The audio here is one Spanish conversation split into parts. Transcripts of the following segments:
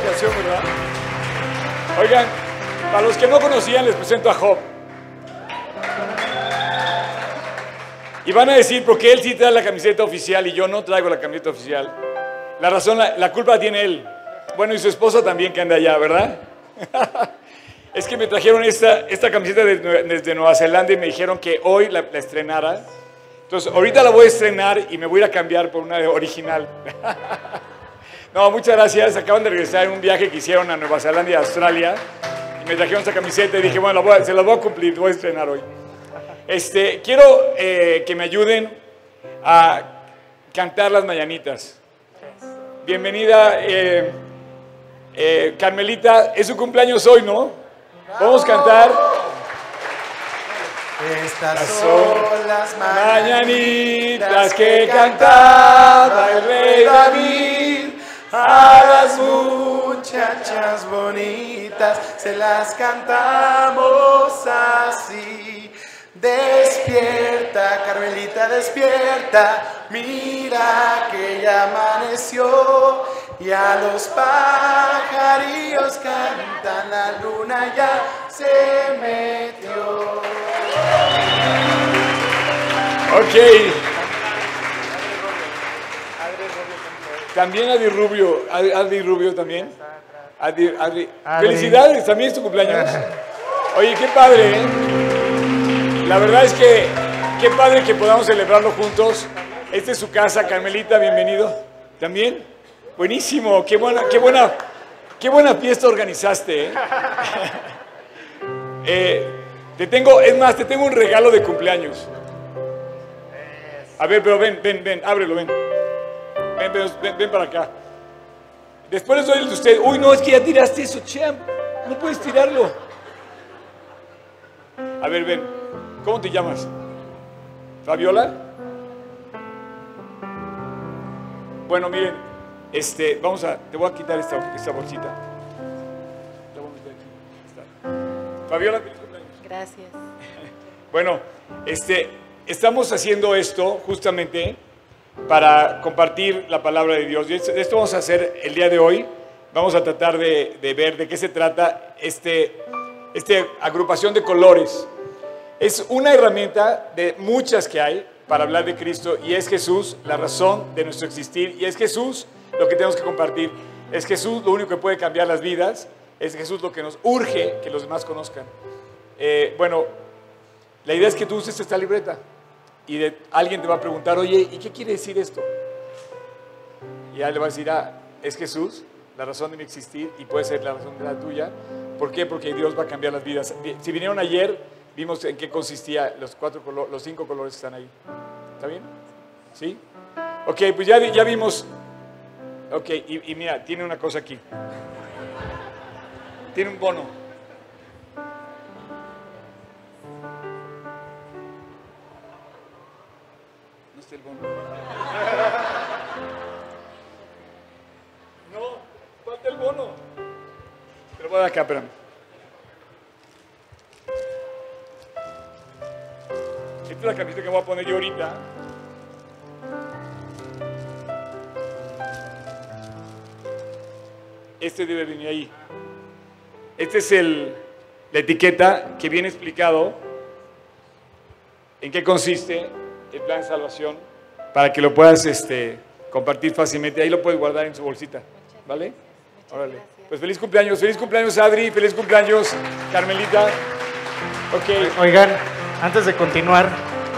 canción, ¿verdad? Oigan, para los que no conocían, les presento a Job. Y van a decir, ¿por qué él sí trae la camiseta oficial y yo no traigo la camiseta oficial? La razón, la culpa la tiene él. Bueno, y su esposa también que anda allá, ¿verdad? Es que me trajeron esta camiseta desde Nueva Zelanda y me dijeron que hoy la estrenara. Entonces, ahorita la voy a estrenar y me voy a ir a cambiar por una original. No, muchas gracias. Acaban de regresar en un viaje que hicieron a Nueva Zelanda y a Australia. Y me trajeron esta camiseta y dije, bueno, se la voy a cumplir, voy a estrenar hoy. Quiero que me ayuden a cantar las mañanitas. Bienvenida, Carmelita. Es su cumpleaños hoy, ¿no? Vamos a cantar. Estas son las mañanitas que cantaba el rey David. A las muchachas bonitas se las cantamos así. Despierta, Carmelita, despierta, mira que ya amaneció y a los pajarillos cantan, la luna ya se metió. Ok. También Adri Rubio también. Adri. Felicidades, también es tu cumpleaños. Oye, qué padre, ¿eh? La verdad es que qué padre que podamos celebrarlo juntos. Esta es su casa, Carmelita, bienvenido. ¿También? Buenísimo, qué buena fiesta organizaste, ¿eh? Te tengo un regalo de cumpleaños. A ver, pero ven, ábrelo, ven. Ven para acá. Después les doy el de usted. Uy, no, es que ya tiraste eso, champ. No puedes tirarlo. A ver, ven. ¿Cómo te llamas? ¿Fabiola? Bueno, miren, te voy a quitar esta bolsita. La voy a meter aquí. Está. Fabiola, feliz cumpleaños. Gracias. Bueno, estamos haciendo esto justamente para compartir la palabra de Dios. Y esto vamos a hacer el día de hoy. Vamos a tratar de ver de qué se trata esta agrupación de colores. Es una herramienta de muchas que hay para hablar de Cristo y es Jesús la razón de nuestro existir y es Jesús lo que tenemos que compartir. Es Jesús lo único que puede cambiar las vidas. Es Jesús lo que nos urge que los demás conozcan. Bueno, la idea es que tú uses esta libreta y alguien te va a preguntar, oye, ¿y qué quiere decir esto? Y ya le va a decir, es Jesús la razón de mi existir y puede ser la razón de la tuya. ¿Por qué? Porque Dios va a cambiar las vidas. Si vinieron ayer, vimos en qué consistía los 5 colores que están ahí. ¿Está bien? ¿Sí? Ok, pues ya vimos. Ok, y mira, tiene una cosa aquí. Tiene un bono. No está el bono. No, falta el bono. Te lo voy a dar acá, espérame. Esta es la camiseta que voy a poner yo ahorita. Este debe venir ahí. Esta es la etiqueta que viene explicado en qué consiste el plan de salvación para que lo puedas compartir fácilmente. Ahí lo puedes guardar en su bolsita. ¿Vale? Órale. Pues feliz cumpleaños Adri, feliz cumpleaños Carmelita. Ok. Oigan, antes de continuar,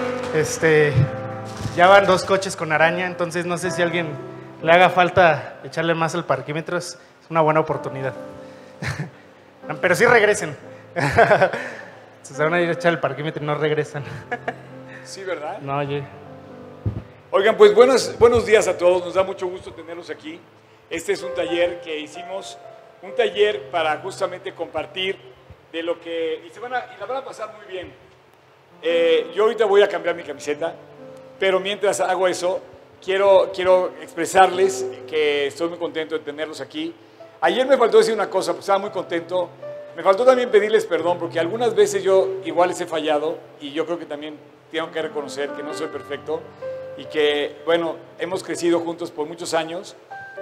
ya van 2 coches con araña, entonces no sé si a alguien le haga falta echarle más al parquímetro, es una buena oportunidad. Pero sí regresen. Se van a ir a echar el parquímetro y no regresan. Sí, ¿verdad? No, oye. Oigan, pues buenos días a todos, nos da mucho gusto tenerlos aquí. Este es un taller que hicimos, un taller para justamente compartir de lo que... Y la van a pasar muy bien. Yo ahorita voy a cambiar mi camiseta, pero mientras hago eso, quiero expresarles que estoy muy contento de tenerlos aquí. Ayer me faltó decir una cosa, pues estaba muy contento. Me faltó también pedirles perdón, porque algunas veces yo igual les he fallado, y yo creo que también tengo que reconocer que no soy perfecto, y que, bueno, hemos crecido juntos por muchos años,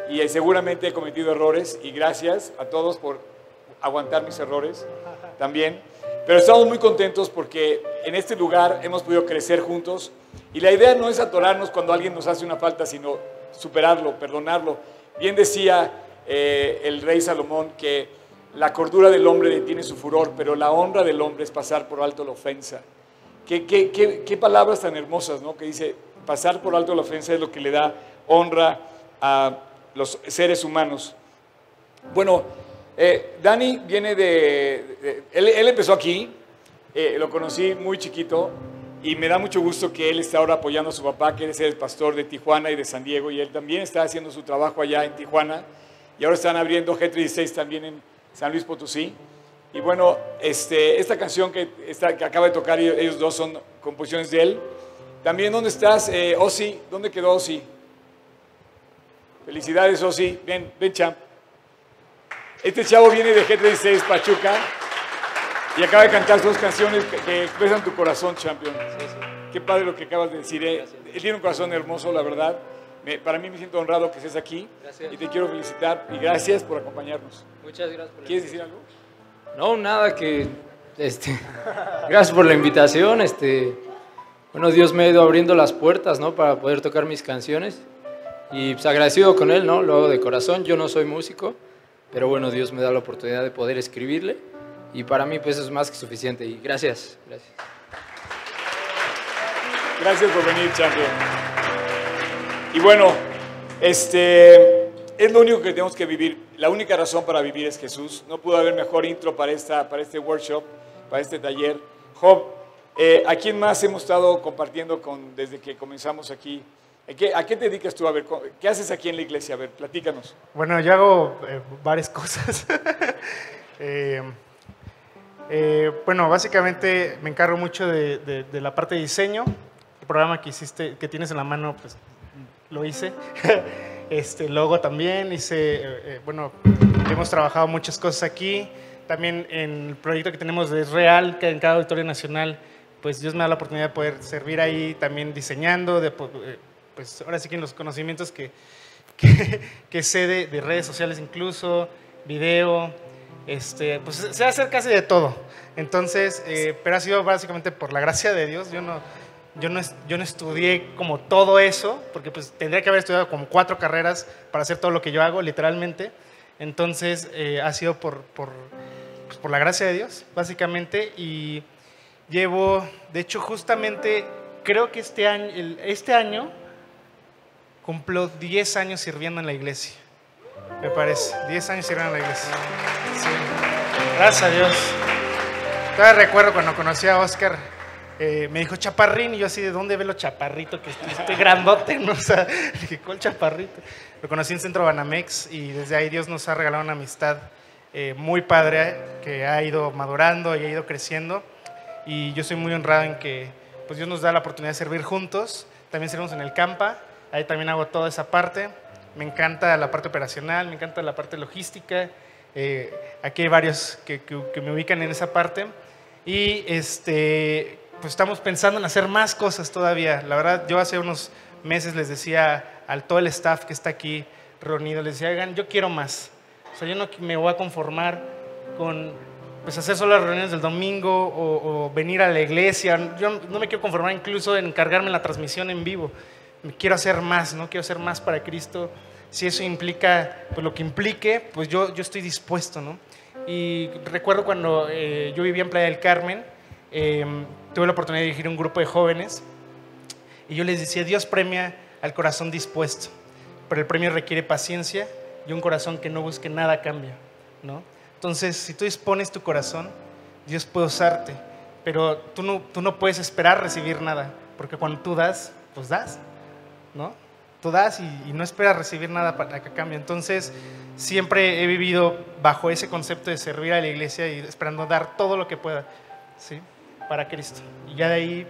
y seguramente he cometido errores y gracias a todos por aguantar mis errores también. Pero estamos muy contentos porque en este lugar hemos podido crecer juntos y la idea no es atorarnos cuando alguien nos hace una falta, sino superarlo, perdonarlo. Bien decía el rey Salomón que la cordura del hombre detiene su furor, pero la honra del hombre es pasar por alto la ofensa. Qué palabras tan hermosas, ¿no? Que dice, pasar por alto la ofensa es lo que le da honra a los seres humanos. Bueno, Dani viene él empezó aquí, lo conocí muy chiquito y me da mucho gusto que él está ahora apoyando a su papá, que es el pastor de Tijuana y de San Diego, y él también está haciendo su trabajo allá en Tijuana, y ahora están abriendo G36 también en San Luis Potosí. Y bueno, esta canción que acaba de tocar, ellos dos son composiciones de él. También, ¿dónde estás, Ozzy? ¿Dónde quedó Ozzy? Felicidades, Ozzy. Ven, champ. Este chavo viene de G36 Pachuca y acaba de cantar dos canciones que expresan tu corazón, champion. Sí. Qué padre lo que acabas de decir. Él tiene un corazón hermoso, la verdad. Para mí me siento honrado que estés aquí. Gracias. Y te quiero felicitar y gracias por acompañarnos. Muchas gracias por la ¿Quieres decir algo? No, nada, que gracias por la invitación. Bueno, Dios me ha ido abriendo las puertas, ¿no? Para poder tocar mis canciones. Y pues agradecido con él, ¿no? Lo hago de corazón. Yo no soy músico, pero bueno, Dios me da la oportunidad de poder escribirle. Y para mí, pues, eso es más que suficiente. Y gracias. Gracias por venir, champion. Y bueno, es lo único que tenemos que vivir. La única razón para vivir es Jesús. No pudo haber mejor intro para este workshop, para este taller. Job, ¿a quién más hemos estado compartiendo desde que comenzamos aquí? ¿A qué te dedicas tú? A ver, ¿qué haces aquí en la iglesia? A ver, platícanos. Bueno, yo hago varias cosas. Bueno, básicamente me encargo mucho de la parte de diseño. El programa que tienes en la mano, pues lo hice. Logo también hice. Bueno, hemos trabajado muchas cosas aquí. También en el proyecto que tenemos de Es Real, que en cada Auditorio Nacional, pues Dios me da la oportunidad de poder servir ahí también diseñando, pues ahora sí que en los conocimientos que sé de redes sociales incluso, video, pues sé hacer casi de todo. Entonces, pero ha sido básicamente por la gracia de Dios. Yo no estudié como todo eso, porque pues tendría que haber estudiado como 4 carreras para hacer todo lo que yo hago, literalmente. Entonces, ha sido por la gracia de Dios, básicamente. Y llevo, de hecho, justamente, creo que este año cumplo 10 años sirviendo en la iglesia, me parece. 10 años sirviendo en la iglesia. Sí. Gracias a Dios. Todavía recuerdo cuando conocí a Oscar, me dijo chaparrín, y yo así, ¿de dónde ve lo chaparrito? Que estoy grandote, ¿no? O sea, dije, ¿cuál chaparrito? Lo conocí en Centro Banamex y desde ahí Dios nos ha regalado una amistad muy padre que ha ido madurando y ha ido creciendo. Y yo soy muy honrado en que pues Dios nos da la oportunidad de servir juntos. También servimos en el Campa, ahí también hago toda esa parte. Me encanta la parte operacional, me encanta la parte logística. Aquí hay varios que me ubican en esa parte. Y pues estamos pensando en hacer más cosas todavía. La verdad, yo hace unos meses les decía a todo el staff que está aquí reunido, les decía, oigan, yo quiero más. O sea, yo no me voy a conformar con pues, hacer solo las reuniones del domingo o venir a la iglesia. Yo no me quiero conformar incluso en encargarme la transmisión en vivo. Quiero hacer más, ¿no? Quiero hacer más para Cristo. Si eso implica pues, lo que implique, pues yo estoy dispuesto, ¿no? Y recuerdo cuando yo vivía en Playa del Carmen, tuve la oportunidad de dirigir un grupo de jóvenes y yo les decía, Dios premia al corazón dispuesto, pero el premio requiere paciencia y un corazón que no busque nada a cambio, ¿no? Entonces, si tú dispones tu corazón, Dios puede usarte, pero tú no puedes esperar recibir nada, porque cuando tú das, pues das, ¿no? Tú das y no esperas recibir nada para que cambie. Entonces, siempre he vivido bajo ese concepto de servir a la iglesia y esperando dar todo lo que pueda, ¿sí? Para Cristo. Y ya de ahí,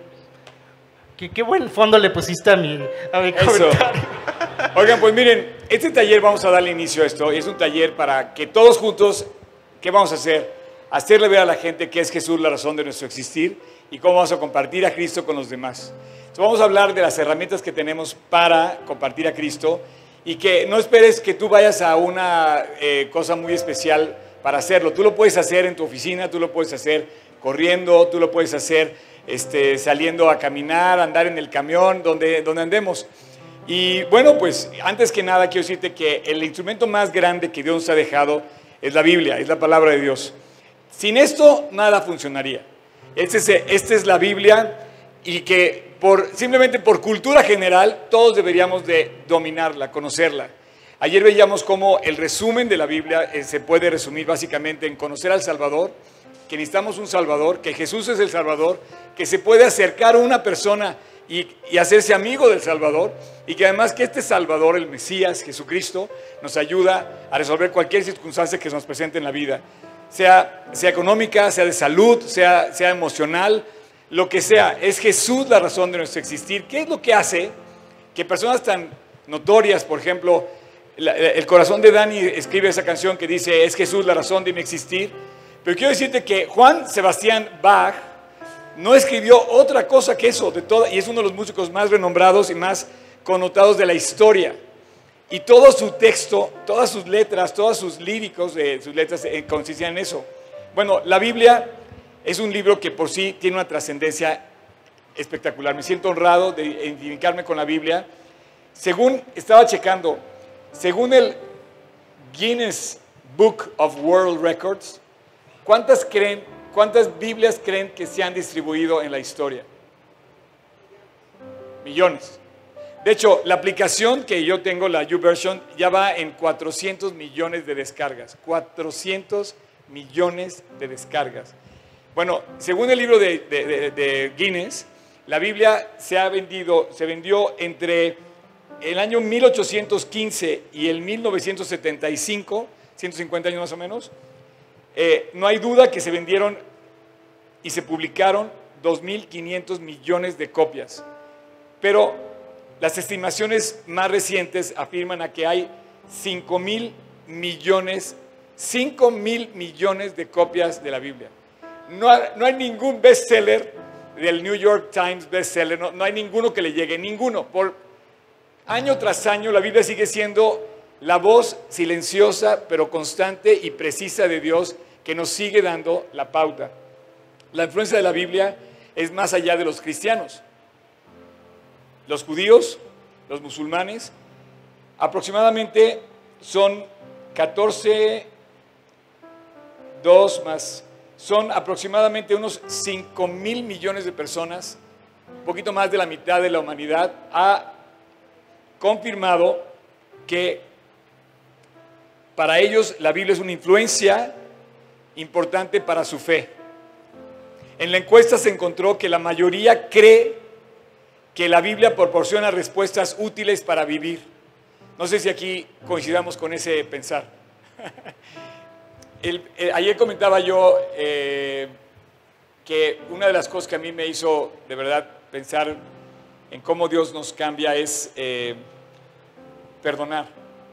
qué buen fondo le pusiste a mi comentario. Oigan, pues miren, este taller vamos a darle inicio a esto. Y es un taller para que todos juntos, ¿qué vamos a hacer? Hacerle ver a la gente que es Jesús la razón de nuestro existir y cómo vamos a compartir a Cristo con los demás. Entonces vamos a hablar de las herramientas que tenemos para compartir a Cristo y que no esperes que tú vayas a una cosa muy especial para hacerlo. Tú lo puedes hacer en tu oficina, tú lo puedes hacer corriendo, tú lo puedes hacer saliendo a caminar, andar en el camión, donde andemos. Y bueno, pues antes que nada quiero decirte que el instrumento más grande que Dios nos ha dejado es la Biblia, es la palabra de Dios. Sin esto nada funcionaría. Esta es la Biblia, y que simplemente por cultura general todos deberíamos de dominarla, conocerla. Ayer veíamos cómo el resumen de la Biblia se puede resumir básicamente en conocer al Salvador, que necesitamos un Salvador, que Jesús es el Salvador, que se puede acercar a una persona y hacerse amigo del Salvador, y que además que este Salvador, el Mesías, Jesucristo, nos ayuda a resolver cualquier circunstancia que se nos presente en la vida, sea económica, sea de salud, sea emocional, lo que sea. Es Jesús la razón de nuestro existir. ¿Qué es lo que hace que personas tan notorias, por ejemplo, el corazón de Dani escribe esa canción que dice, es Jesús la razón de mi existir? Pero quiero decirte que Juan Sebastián Bach no escribió otra cosa que eso, y es uno de los músicos más renombrados y más connotados de la historia. Y todo su texto, todas sus letras, todos sus líricos de sus letras consistían en eso. Bueno, la Biblia es un libro que por sí tiene una trascendencia espectacular. Me siento honrado de identificarme con la Biblia. Estaba checando, según el Guinness Book of World Records, ¿cuántas Biblias creen que se han distribuido en la historia? Millones. De hecho, la aplicación que yo tengo, la YouVersion, ya va en 400 millones de descargas. 400 millones de descargas. Bueno, según el libro de Guinness, la Biblia se vendió entre el año 1815 y el 1975, 150 años más o menos. No hay duda que se vendieron y se publicaron 2.500 millones de copias. Pero las estimaciones más recientes afirman a que hay 5.000 millones de copias de la Biblia. No hay ningún bestseller del New York Times bestseller, no hay ninguno que le llegue, ninguno. Por año tras año la Biblia sigue siendo la voz silenciosa pero constante y precisa de Dios que nos sigue dando la pauta. La influencia de la Biblia es más allá de los cristianos. Los judíos, los musulmanes, aproximadamente son son aproximadamente unos 5.000 millones de personas, un poquito más de la mitad de la humanidad, ha confirmado que para ellos la Biblia es una influencia importante para su fe. En la encuesta se encontró que la mayoría cree que la Biblia proporciona respuestas útiles para vivir. No sé si aquí coincidamos con ese pensar. Ayer comentaba yo que una de las cosas que a mí me hizo de verdad pensar en cómo Dios nos cambia es perdonar.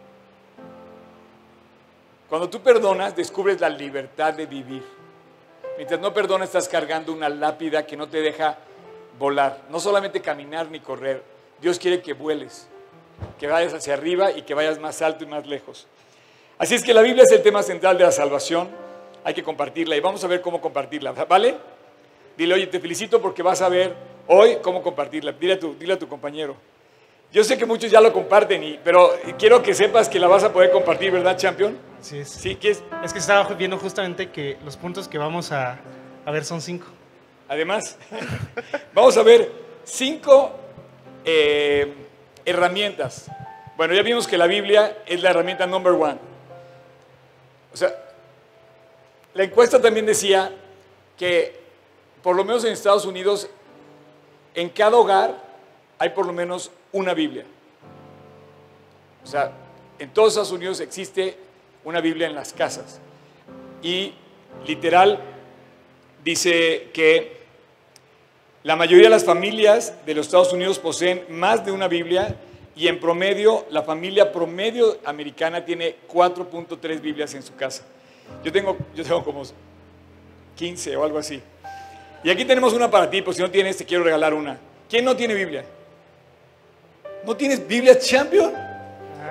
Cuando tú perdonas, descubres la libertad de vivir. Mientras no perdonas, estás cargando una lápida que no te deja volar, no solamente caminar ni correr. Dios quiere que vueles, que vayas hacia arriba y que vayas más alto y más lejos. Así es que la Biblia es el tema central de la salvación. Hay que compartirla y vamos a ver cómo compartirla, ¿vale? Dile, oye, te felicito porque vas a ver hoy cómo compartirla. Dile a tu compañero. Yo sé que muchos ya lo comparten, pero quiero que sepas que la vas a poder compartir, ¿verdad, Champion? Así es. Sí, ¿qué es? Es que estaba viendo justamente que los puntos que vamos a ver son 5. Además, vamos a ver 5 herramientas. Bueno, ya vimos que la Biblia es la herramienta number 1. O sea, la encuesta también decía que, por lo menos en Estados Unidos, en cada hogar hay por lo menos una Biblia. O sea, en todos Estados Unidos existe una Biblia en las casas. Y literal dice que la mayoría de las familias de los Estados Unidos poseen más de una Biblia, y en promedio, la familia promedio americana tiene 4.3 Biblias en su casa. Yo tengo como 15 o algo así. Y aquí tenemos una para ti, pues si no tienes, te quiero regalar una. ¿Quién no tiene Biblia? ¿No tienes Biblia, Champion?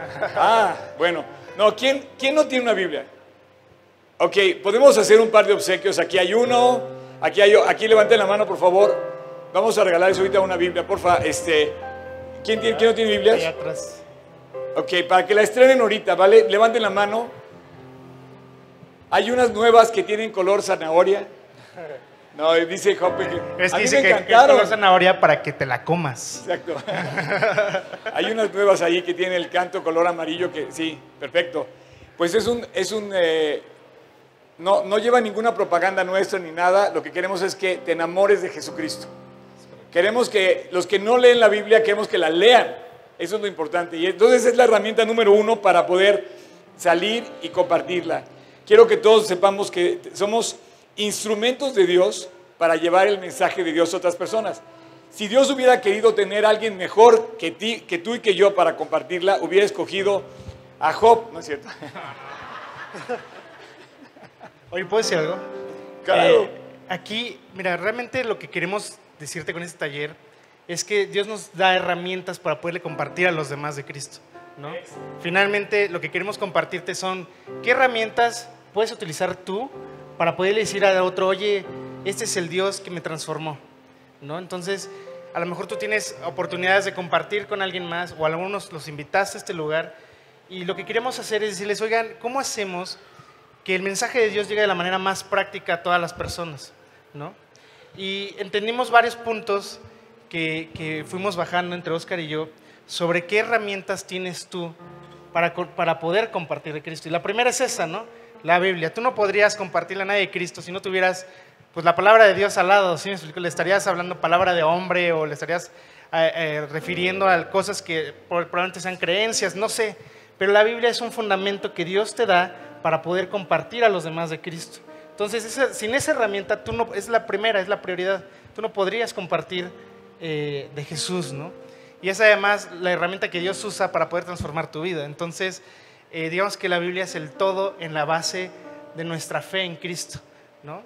Ah, bueno. No, ¿quién no tiene una Biblia? Ok, podemos hacer un par de obsequios. Aquí hay uno, aquí levanten la mano, por favor. Vamos a regalarles ahorita una Biblia, porfa. ¿Quién no tiene Biblias? Allá atrás. Ok, para que la estrenen ahorita, ¿vale? Levanten la mano. Hay unas nuevas que tienen color zanahoria. No, dice Jope que Es a que mí dice me que encantaron. color zanahoria para que te la comas. Exacto. Hay unas nuevas ahí que tienen el canto color amarillo que sí, perfecto. Pues no lleva ninguna propaganda nuestra ni nada. Lo que queremos es que te enamores de Jesucristo. Queremos que los que no leen la Biblia, queremos que la lean. Eso es lo importante. Y entonces es la herramienta número 1 para poder salir y compartirla. Quiero que todos sepamos que somos instrumentos de Dios para llevar el mensaje de Dios a otras personas. Si Dios hubiera querido tener a alguien mejor que tú y que yo para compartirla, hubiera escogido a Job, ¿no es cierto? Oye, ¿puedo decir algo? Claro. Aquí, mira, realmente lo que queremos decirte con este taller es que Dios nos da herramientas para poderle compartir a los demás de Cristo, ¿no? Finalmente, lo que queremos compartirte son qué herramientas puedes utilizar tú para poderle decir a otro, oye, este es el Dios que me transformó, ¿no? Entonces, a lo mejor tú tienes oportunidades de compartir con alguien más o algunos los invitaste a este lugar y lo que queremos hacer es decirles, oigan, ¿cómo hacemos que el mensaje de Dios llegue de la manera más práctica a todas las personas, ¿no? Y entendimos varios puntos que fuimos bajando entre Oscar y yo sobre qué herramientas tienes tú para poder compartir de Cristo. Y la primera es esa, ¿no? La Biblia. Tú no podrías compartirle a nadie de Cristo si no tuvieras pues, la palabra de Dios al lado, ¿sí me explico? Le estarías hablando palabra de hombre o le estarías refiriendo a cosas que probablemente sean creencias, no sé. Pero la Biblia es un fundamento que Dios te da para poder compartir a los demás de Cristo. Entonces, sin esa herramienta, es la primera, es la prioridad. Tú no podrías compartir de Jesús, ¿no? Y es además la herramienta que Dios usa para poder transformar tu vida. Entonces, digamos que la Biblia es el todo en la base de nuestra fe en Cristo, ¿no?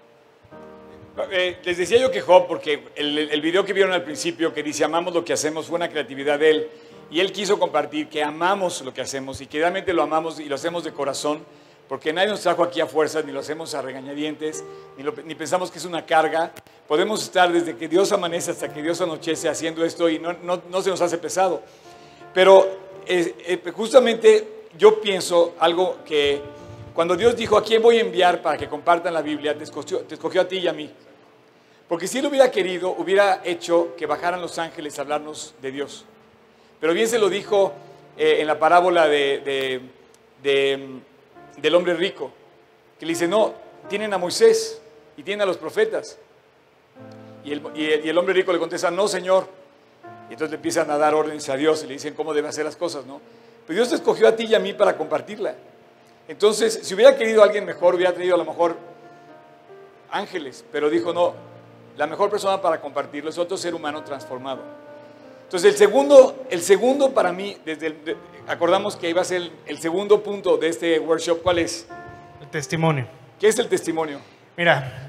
Les decía yo que Job, porque el video que vieron al principio que dice amamos lo que hacemos fue una creatividad de él. Y él quiso compartir que amamos lo que hacemos y que realmente lo amamos y lo hacemos de corazón, porque nadie nos trajo aquí a fuerzas, ni lo hacemos a regañadientes, ni pensamos que es una carga. Podemos estar desde que Dios amanece hasta que Dios anochece haciendo esto y no se nos hace pesado. Pero justamente yo pienso algo que cuando Dios dijo, ¿a quién voy a enviar para que compartan la Biblia? Te escogió a ti y a mí. Porque si Él hubiera querido, hubiera hecho que bajaran los ángeles a hablarnos de Dios. Pero bien se lo dijo en la parábola del hombre rico, que le dice, no, tienen a Moisés y tienen a los profetas. Y el hombre rico le contesta, no, Señor. Y entonces le empiezan a dar órdenes a Dios y le dicen cómo debe hacer las cosas, ¿no? Pero Dios te escogió a ti y a mí para compartirla. Entonces, si hubiera querido a alguien mejor, hubiera tenido a lo mejor ángeles, pero dijo, no, la mejor persona para compartirlo es otro ser humano transformado. Entonces, el segundo para mí, acordamos que iba a ser el segundo punto de este workshop, ¿cuál es? El testimonio. ¿Qué es el testimonio? Mira,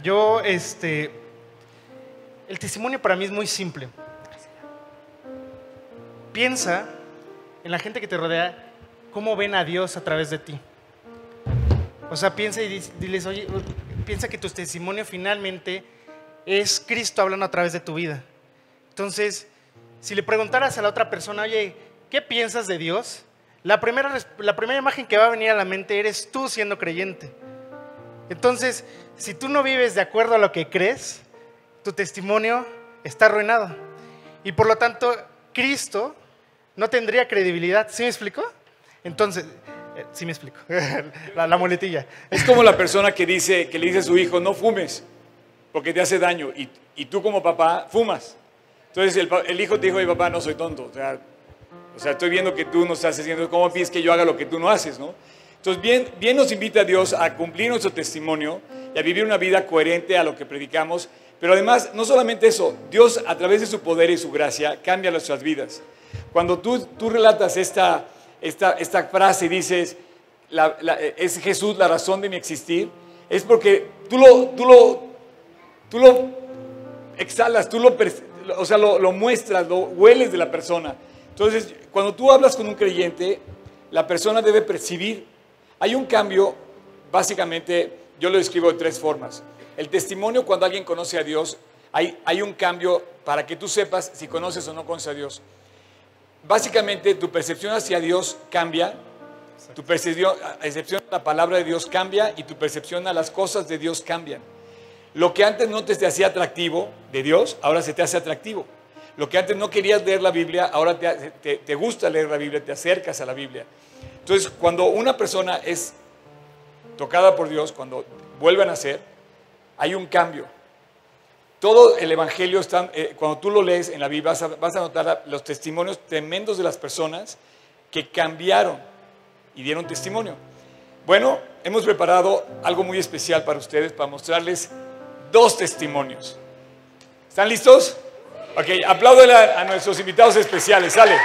el testimonio para mí es muy simple. Piensa en la gente que te rodea, cómo ven a Dios a través de ti. O sea, piensa y diles, oye, piensa que tu testimonio finalmente es Cristo hablando a través de tu vida. Entonces, si le preguntaras a la otra persona, oye, ¿qué piensas de Dios? La primera imagen que va a venir a la mente eres tú siendo creyente. Entonces, si tú no vives de acuerdo a lo que crees, tu testimonio está arruinado. Y por lo tanto, Cristo no tendría credibilidad. ¿Sí me explico? Entonces, sí me explico. la muletilla. Es como la persona que le dice a su hijo, no fumes, porque te hace daño. Y tú como papá, fumas. Entonces el hijo te dijo, oye papá, no soy tonto. O sea, estoy viendo que tú no estás haciendo, ¿cómo pides que yo haga lo que tú no haces, no? Entonces, bien nos invita a Dios a cumplir nuestro testimonio y a vivir una vida coherente a lo que predicamos. Pero además, no solamente eso, Dios a través de su poder y su gracia cambia nuestras vidas. Cuando tú relatas esta frase y dices, es Jesús la razón de mi existir, es porque tú lo exhalas, lo muestras, lo hueles de la persona. Entonces, cuando tú hablas con un creyente, la persona debe percibir. Hay un cambio, básicamente, yo lo describo de 3 formas. El testimonio, cuando alguien conoce a Dios, hay un cambio para que tú sepas si conoces o no conoces a Dios. Básicamente, tu percepción hacia Dios cambia, tu percepción a la palabra de Dios cambia y tu percepción a las cosas de Dios cambian. Lo que antes no te hacía atractivo de Dios, ahora se te hace atractivo. Lo que antes no querías leer la Biblia, ahora te gusta leer la Biblia, te acercas a la Biblia. Entonces, cuando una persona es tocada por Dios, cuando vuelve a nacer, hay un cambio. Todo el Evangelio, cuando tú lo lees en la Biblia, vas a notar los testimonios tremendos de las personas que cambiaron y dieron testimonio. Bueno, hemos preparado algo muy especial para ustedes, para mostrarles 2 testimonios. ¿Están listos? Ok, apláudele a nuestros invitados especiales, sale.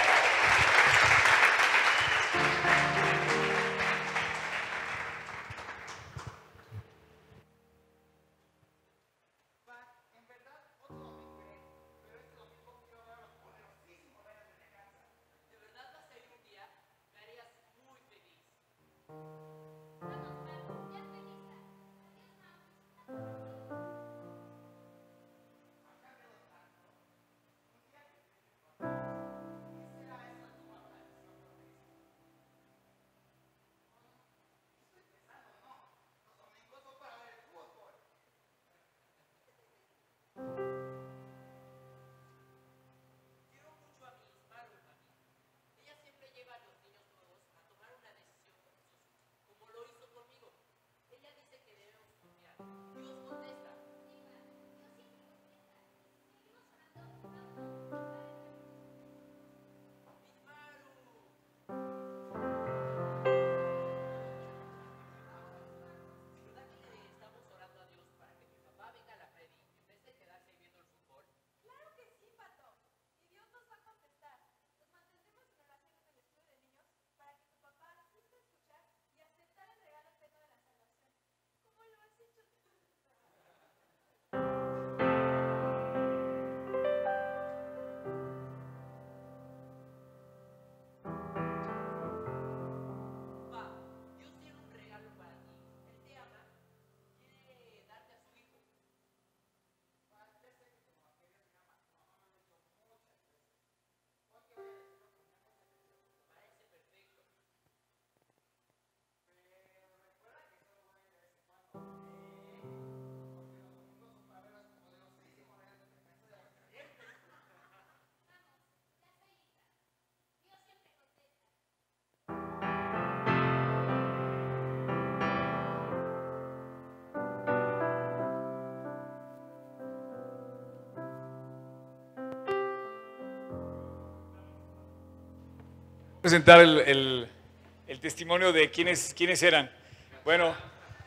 Presentar el testimonio de quiénes eran. Bueno,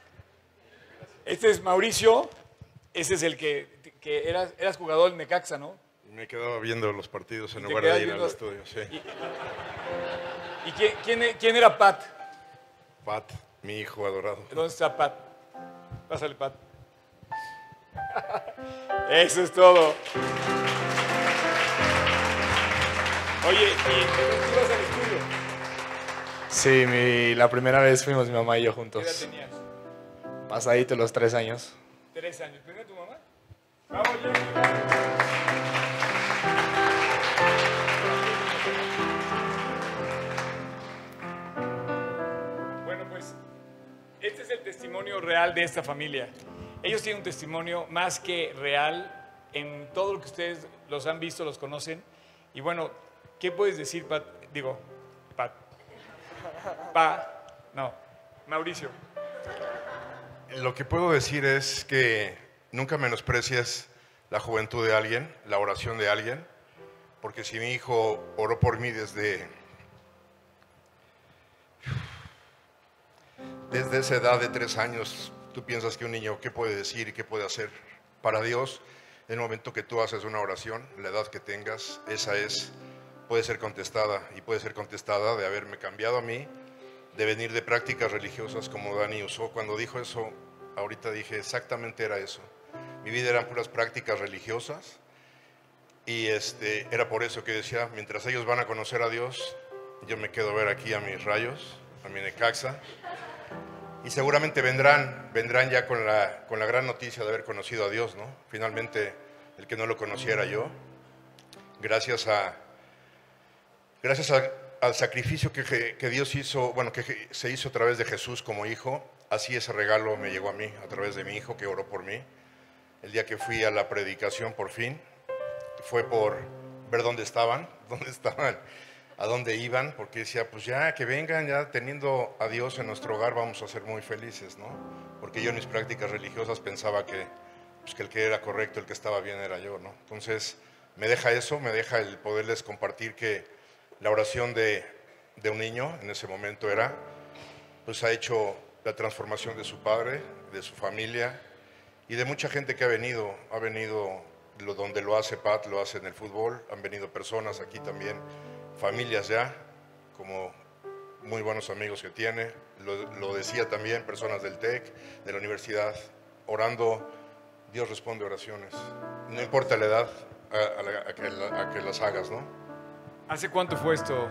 este es Mauricio, ese es el que eras jugador del Necaxa, ¿no? Me quedaba viendo los partidos en ¿Y te lugar de quedas ir al viendo? estudio, sí. ¿Y quién era Pat? Pat, mi hijo adorado. ¿Dónde está Pat? Pásale, Pat. Eso es todo. Oye, ¿y tú vas al estudio? Sí, la primera vez fuimos mi mamá y yo ¿Qué edad juntos. tenías? Pasadito los 3 años. 3 años. ¿Primero tu mamá? ¡Vamos, Jessy! Bueno, pues, este es el testimonio real de esta familia. Ellos tienen un testimonio más que real en todo lo que ustedes los han visto, los conocen. Y bueno, ¿qué puedes decir, Pat? Digo, Pat. No, Mauricio. Lo que puedo decir es que nunca menosprecies la juventud de alguien, la oración de alguien, porque si mi hijo oró por mí desde esa edad de 3 años, tú piensas que un niño, ¿qué puede decir y qué puede hacer para Dios? En el momento que tú haces una oración, la edad que tengas, puede ser contestada, y puede ser contestada de haberme cambiado a mí, de venir de prácticas religiosas como Dani usó. Cuando dijo eso, ahorita dije exactamente era eso. Mi vida eran puras prácticas religiosas y era por eso que decía, mientras ellos van a conocer a Dios, Yo me quedo a ver aquí a mis Rayos, a mi Necaxa. Y seguramente vendrán ya con la gran noticia de haber conocido a Dios, ¿no? Finalmente, el que no lo conociera yo, gracias al sacrificio que Dios hizo, bueno, que se hizo a través de Jesús como hijo, así ese regalo me llegó a mí, a través de mi hijo que oró por mí. El día que fui a la predicación por fin, fue por ver dónde estaban, a dónde iban, porque decía, pues ya que vengan, ya teniendo a Dios en nuestro hogar vamos a ser muy felices, ¿no? Porque yo en mis prácticas religiosas pensaba que el que era correcto, el que estaba bien era yo, ¿no? Entonces me deja eso, me deja el poderles compartir que la oración de un niño en ese momento pues ha hecho la transformación de su padre, de su familia y de mucha gente que ha venido donde lo hace Pat, lo hace en el fútbol, han venido personas aquí también, familias ya, como muy buenos amigos que tiene, lo decía también, personas del TEC, de la universidad, orando, Dios responde oraciones, no importa la edad a que las hagas, ¿no? ¿Hace cuánto fue esto?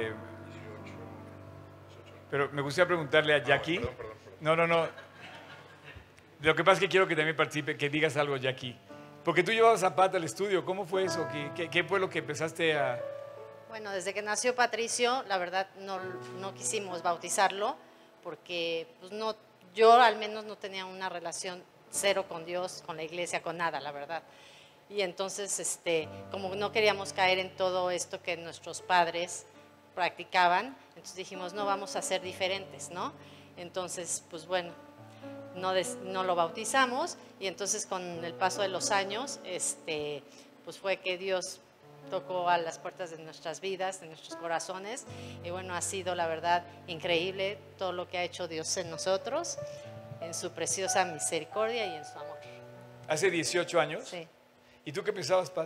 Pero me gustaría preguntarle a Jackie. Perdón. No. Lo que pasa es que quiero que también participe, que digas algo, Jackie. Porque tú llevabas a Pat al estudio, ¿cómo fue eso? ¿Qué fue lo que empezaste a...? Bueno, desde que nació Patricio, la verdad no quisimos bautizarlo porque pues yo al menos no tenía una relación cero con Dios, con la iglesia, con nada, la verdad. Y entonces, como no queríamos caer en todo esto que nuestros padres practicaban, entonces dijimos, no, vamos a ser diferentes, ¿no? Entonces, pues bueno, no lo bautizamos y entonces con el paso de los años, pues fue que Dios tocó a las puertas de nuestras vidas, de nuestros corazones y bueno, ha sido la verdad increíble todo lo que ha hecho Dios en nosotros, en su preciosa misericordia y en su amor. ¿Hace 18 años? Sí. ¿Y tú qué pensabas, Pat?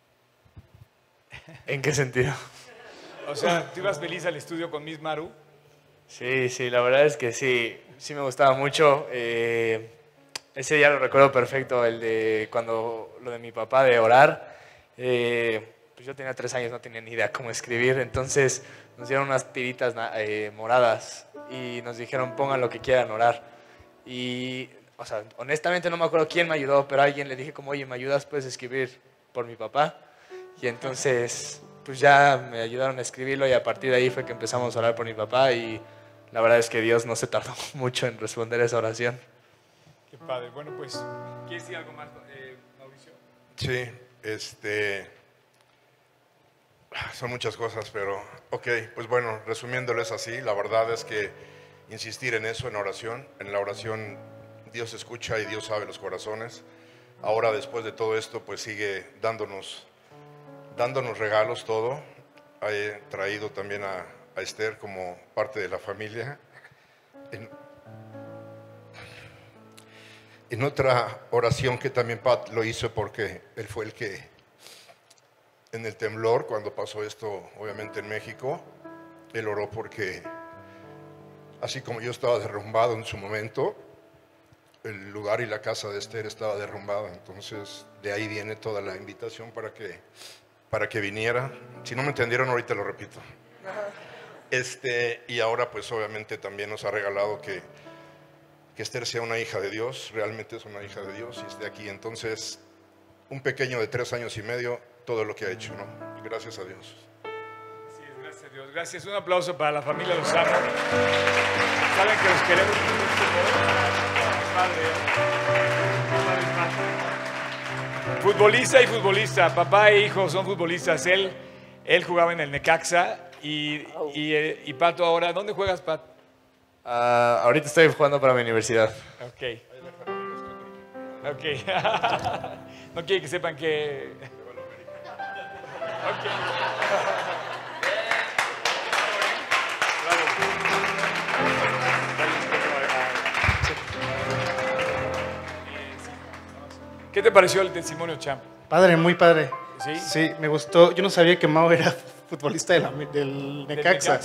¿En qué sentido? O sea, ¿tú ibas feliz al estudio con Miss Maru? Sí, la verdad es que sí me gustaba mucho. Ese día lo recuerdo perfecto, el de cuando lo de mi papá de orar. Pues yo tenía 3 años, no tenía ni idea cómo escribir, entonces nos dieron unas tiritas moradas y nos dijeron pongan lo que quieran orar. Y, o sea, honestamente no me acuerdo quién me ayudó, pero a alguien le dije como, oye, ¿me ayudas? Puedes escribir por mi papá. Y entonces, pues ya me ayudaron a escribirlo y a partir de ahí fue que empezamos a orar por mi papá y la verdad es que Dios no se tardó mucho en responder esa oración. Qué padre. Bueno, pues, ¿quieres decir algo más, Mauricio? Sí, son muchas cosas, pero ok, pues bueno, resumiéndolo es así, la verdad es que insistir en eso, en la oración Dios escucha y Dios sabe los corazones. Ahora después de todo esto, pues sigue dándonos regalos, todo. He traído también a Esther como parte de la familia. En otra oración que también Pat lo hizo porque él fue el que en el temblor, cuando pasó esto obviamente en México, él oró porque así como yo estaba derrumbado en su momento, el lugar y la casa de Esther estaba derrumbada, entonces de ahí viene toda la invitación para que viniera. Si no me entendieron ahorita lo repito. Y ahora pues obviamente también nos ha regalado que Esther sea una hija de Dios, realmente es una hija de Dios y esté aquí. Entonces, un pequeño de 3 años y medio, todo lo que ha hecho, ¿no? Gracias a Dios. Sí, gracias a Dios. Gracias. Un aplauso para la familia Lozano. Saben que los queremos mucho. Futbolista y futbolista, papá e hijo son futbolistas. Él jugaba en el Necaxa y Pato ahora, ¿dónde juegas, Pat? Ahorita estoy jugando para mi universidad. Ok. No quiere que sepan que... Ok. ¿Qué te pareció el testimonio, Champ? Padre, muy padre. ¿Sí? Sí, me gustó. Yo no sabía que Mau era futbolista del Necaxa.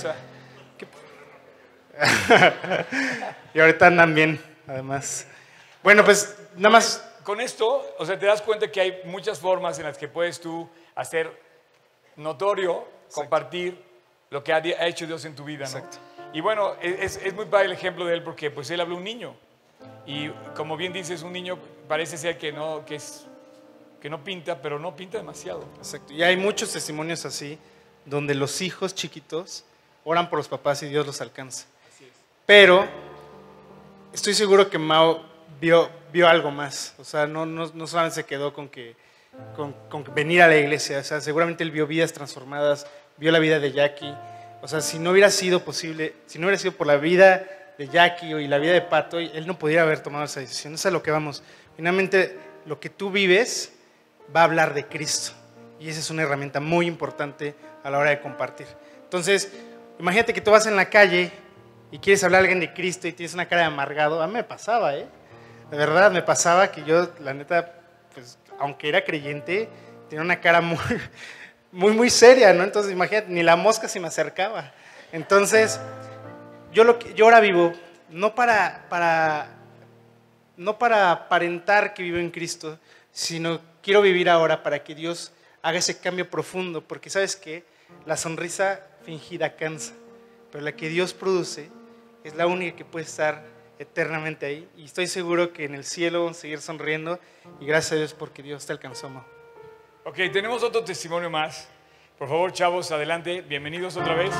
Y ahorita andan bien, además. Bueno, pues nada más. Con esto, o sea, te das cuenta que hay muchas formas en las que puedes tú hacer notorio, compartir lo que ha hecho Dios en tu vida, ¿no? Exacto. Y bueno, es muy padre el ejemplo de él porque pues él habló un niño. Y como bien dices, un niño parece ser que no pinta, pero no pinta demasiado. Exacto. Y hay muchos testimonios así, donde los hijos chiquitos oran por los papás y Dios los alcanza. Pero estoy seguro que Mao vio algo más. O sea, no solamente se quedó con venir a la iglesia. O sea, seguramente él vio vidas transformadas, vio la vida de Jackie. O sea, si no hubiera sido posible, si no hubiera sido por la vida de Jackie y la vida de Pato, él no pudiera haber tomado esa decisión. Eso es a lo que vamos. Finalmente, lo que tú vives va a hablar de Cristo. Y esa es una herramienta muy importante a la hora de compartir. Entonces, imagínate que tú vas en la calle y quieres hablar a alguien de Cristo y tienes una cara de amargado. A mí me pasaba, De verdad, me pasaba que yo, la neta, pues, aunque era creyente, tenía una cara muy seria, ¿no? Entonces, imagínate, ni la mosca se me acercaba. Entonces, yo ahora vivo, no para aparentar que vivo en Cristo, sino quiero vivir ahora para que Dios haga ese cambio profundo, porque ¿sabes qué? La sonrisa fingida cansa, pero la que Dios produce es la única que puede estar eternamente ahí, y estoy seguro que en el cielo vamos a seguir sonriendo, y gracias a Dios porque Dios te alcanzó, Mau. Ok, tenemos otro testimonio más. Por favor, chavos, adelante. Bienvenidos otra vez.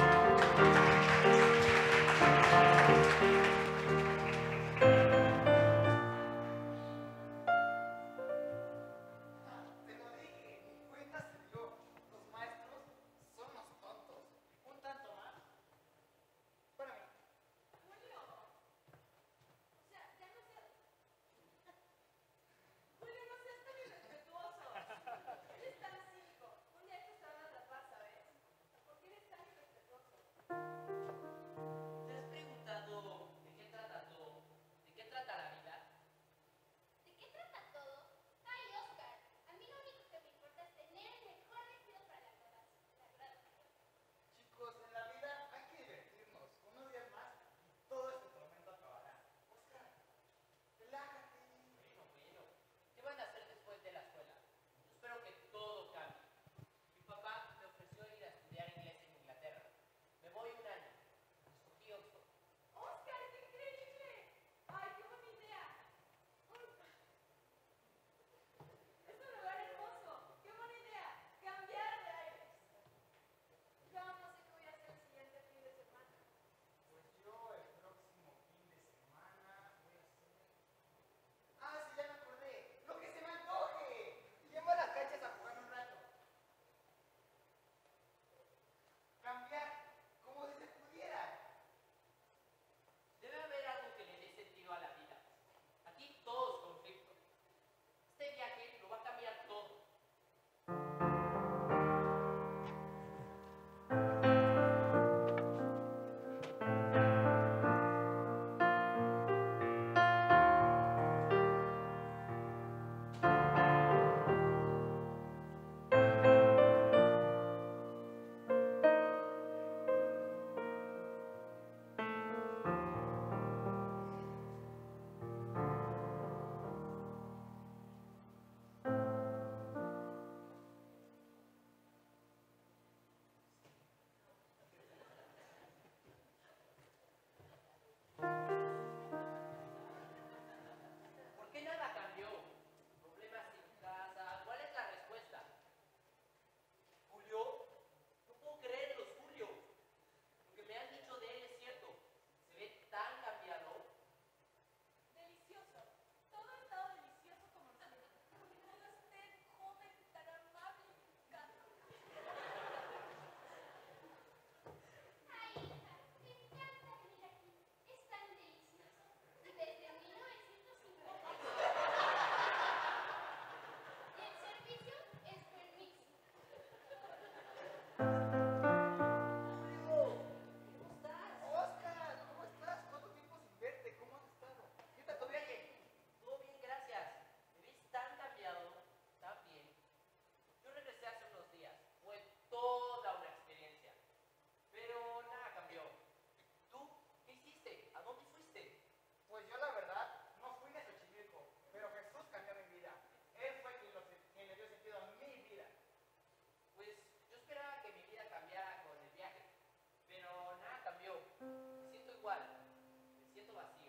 igual. Me siento vacío.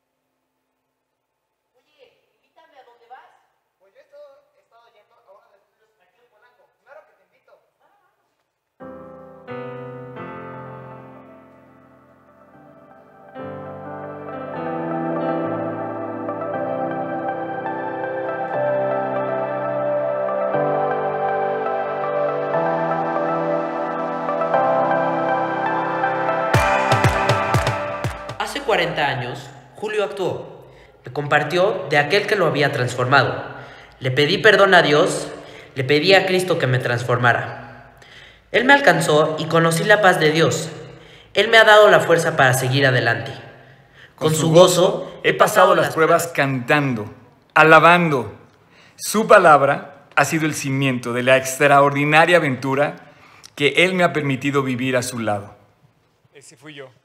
Oye, invítame a dónde vas. Pues yo he estado yendo a uno de los estudios aquí en Polanco. Claro que te invito. Hace 40 años, Julio actuó. Me compartió de aquel que lo había transformado. Le pedí perdón a Dios, le pedí a Cristo que me transformara. Él me alcanzó y conocí la paz de Dios. Él me ha dado la fuerza para seguir adelante. Con su gozo he pasado las pruebas cantando, alabando. Su palabra ha sido el cimiento de la extraordinaria aventura que Él me ha permitido vivir a su lado. Ese fui yo.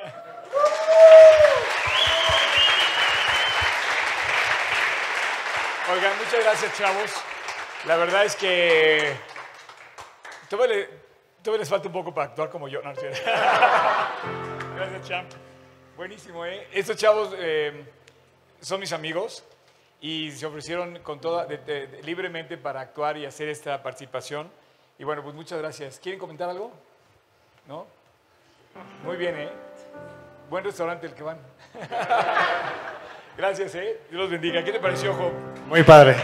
Oigan, muchas gracias, chavos. La verdad es que todavía les falta un poco para actuar como yo. No, no, gracias, champ. Buenísimo, ¿eh? Estos chavos son mis amigos y se ofrecieron con libremente para actuar y hacer esta participación. Y bueno, pues muchas gracias. ¿Quieren comentar algo? ¿No? Muy bien, ¿eh? Buen restaurante el que van. Gracias, ¿eh? Dios los bendiga. ¿Qué te pareció, Job? Muy padre.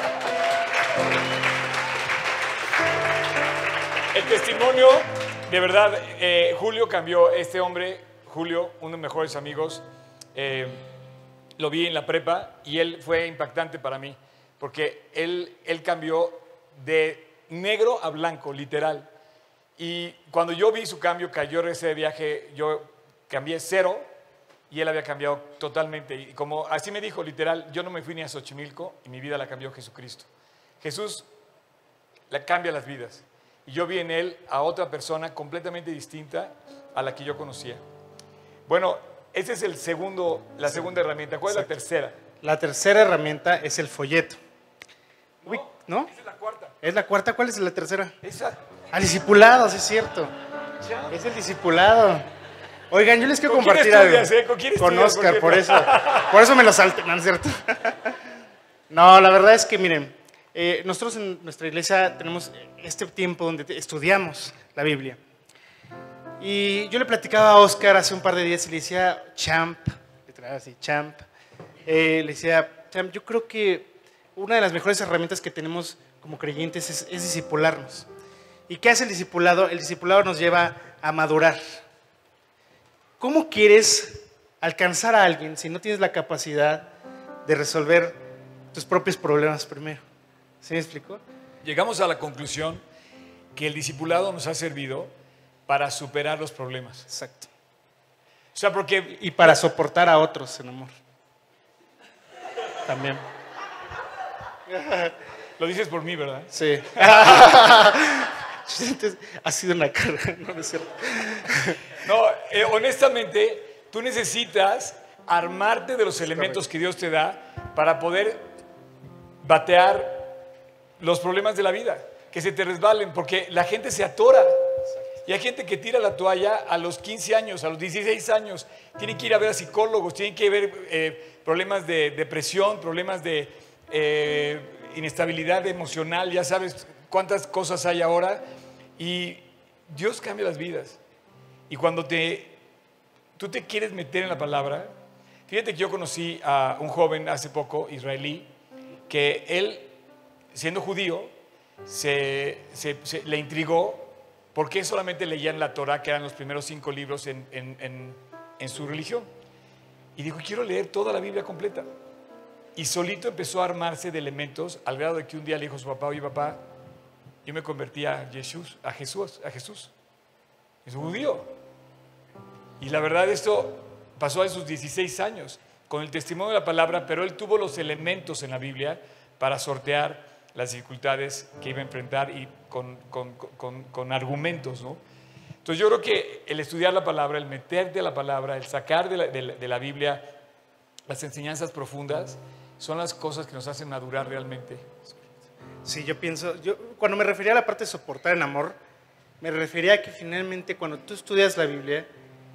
El testimonio, de verdad, Julio cambió. Este hombre, Julio, uno de mis mejores amigos, lo vi en la prepa y él fue impactante para mí, porque él cambió de negro a blanco, literal. Y cuando yo vi su cambio, que yo regresé de viaje, yo cambié cero y él había cambiado totalmente. Y como así me dijo, literal, yo no me fui ni a Xochimilco y mi vida la cambió Jesucristo. Jesús le cambia las vidas. Y yo vi en él a otra persona completamente distinta a la que yo conocía. Bueno, esa es la segunda herramienta. ¿Cuál es la tercera? La tercera herramienta es el folleto. Uy, ¿no? Esa es la cuarta. ¿Es la cuarta? ¿Cuál es la tercera? Esa. Al discipulado, sí es cierto. Ya. Es el discipulado. Oigan, yo les quiero ¿Con quién compartir algo. estudias, ¿Con quién Con estudias, Oscar, por por eso. Por eso me lo salté, ¿no es cierto? No, la verdad es que, miren, nosotros en nuestra iglesia tenemos este tiempo donde estudiamos la Biblia. Y yo le platicaba a Oscar hace un par de días y le decía, champ, literal así, champ. Le decía, champ, yo creo que una de las mejores herramientas que tenemos como creyentes es discipularnos. ¿Y qué hace el discipulado? El discipulado nos lleva a madurar. ¿Cómo quieres alcanzar a alguien si no tienes la capacidad de resolver tus propios problemas primero? ¿Sí me explico? Llegamos a la conclusión que el discipulado nos ha servido para superar los problemas. Exacto. O sea, porque... Y para soportar a otros en amor. También. Lo dices por mí, ¿verdad? Sí. Ha sido una carga, no es cierto. No, honestamente, tú necesitas armarte de los elementos que Dios te da para poder batear los problemas de la vida, que se te resbalen, porque la gente se atora. Y hay gente que tira la toalla a los 15 años, a los 16 años. Tienen que ir a ver a psicólogos, tienen que ver problemas de depresión, problemas de inestabilidad emocional. Ya sabes cuántas cosas hay ahora. Y Dios cambia las vidas. Y cuando tú te quieres meter en la palabra, fíjate que yo conocí a un joven hace poco, israelí, que él, siendo judío, le intrigó por qué solamente leían la Torá, que eran los primeros 5 libros en su religión. Y dijo, quiero leer toda la Biblia completa. Y solito empezó a armarse de elementos, al grado de que un día le dijo a su papá, oye papá, yo me convertí a Jesús. Es un judío. Y la verdad esto pasó a sus 16 años, con el testimonio de la palabra, pero él tuvo los elementos en la Biblia para sortear las dificultades que iba a enfrentar y con argumentos, ¿no? Entonces yo creo que el estudiar la palabra, el meterte a la palabra, el sacar de la Biblia las enseñanzas profundas, son las cosas que nos hacen madurar realmente. Sí, yo pienso, cuando me refería a la parte de soportar en amor, me refería a que finalmente cuando tú estudias la Biblia,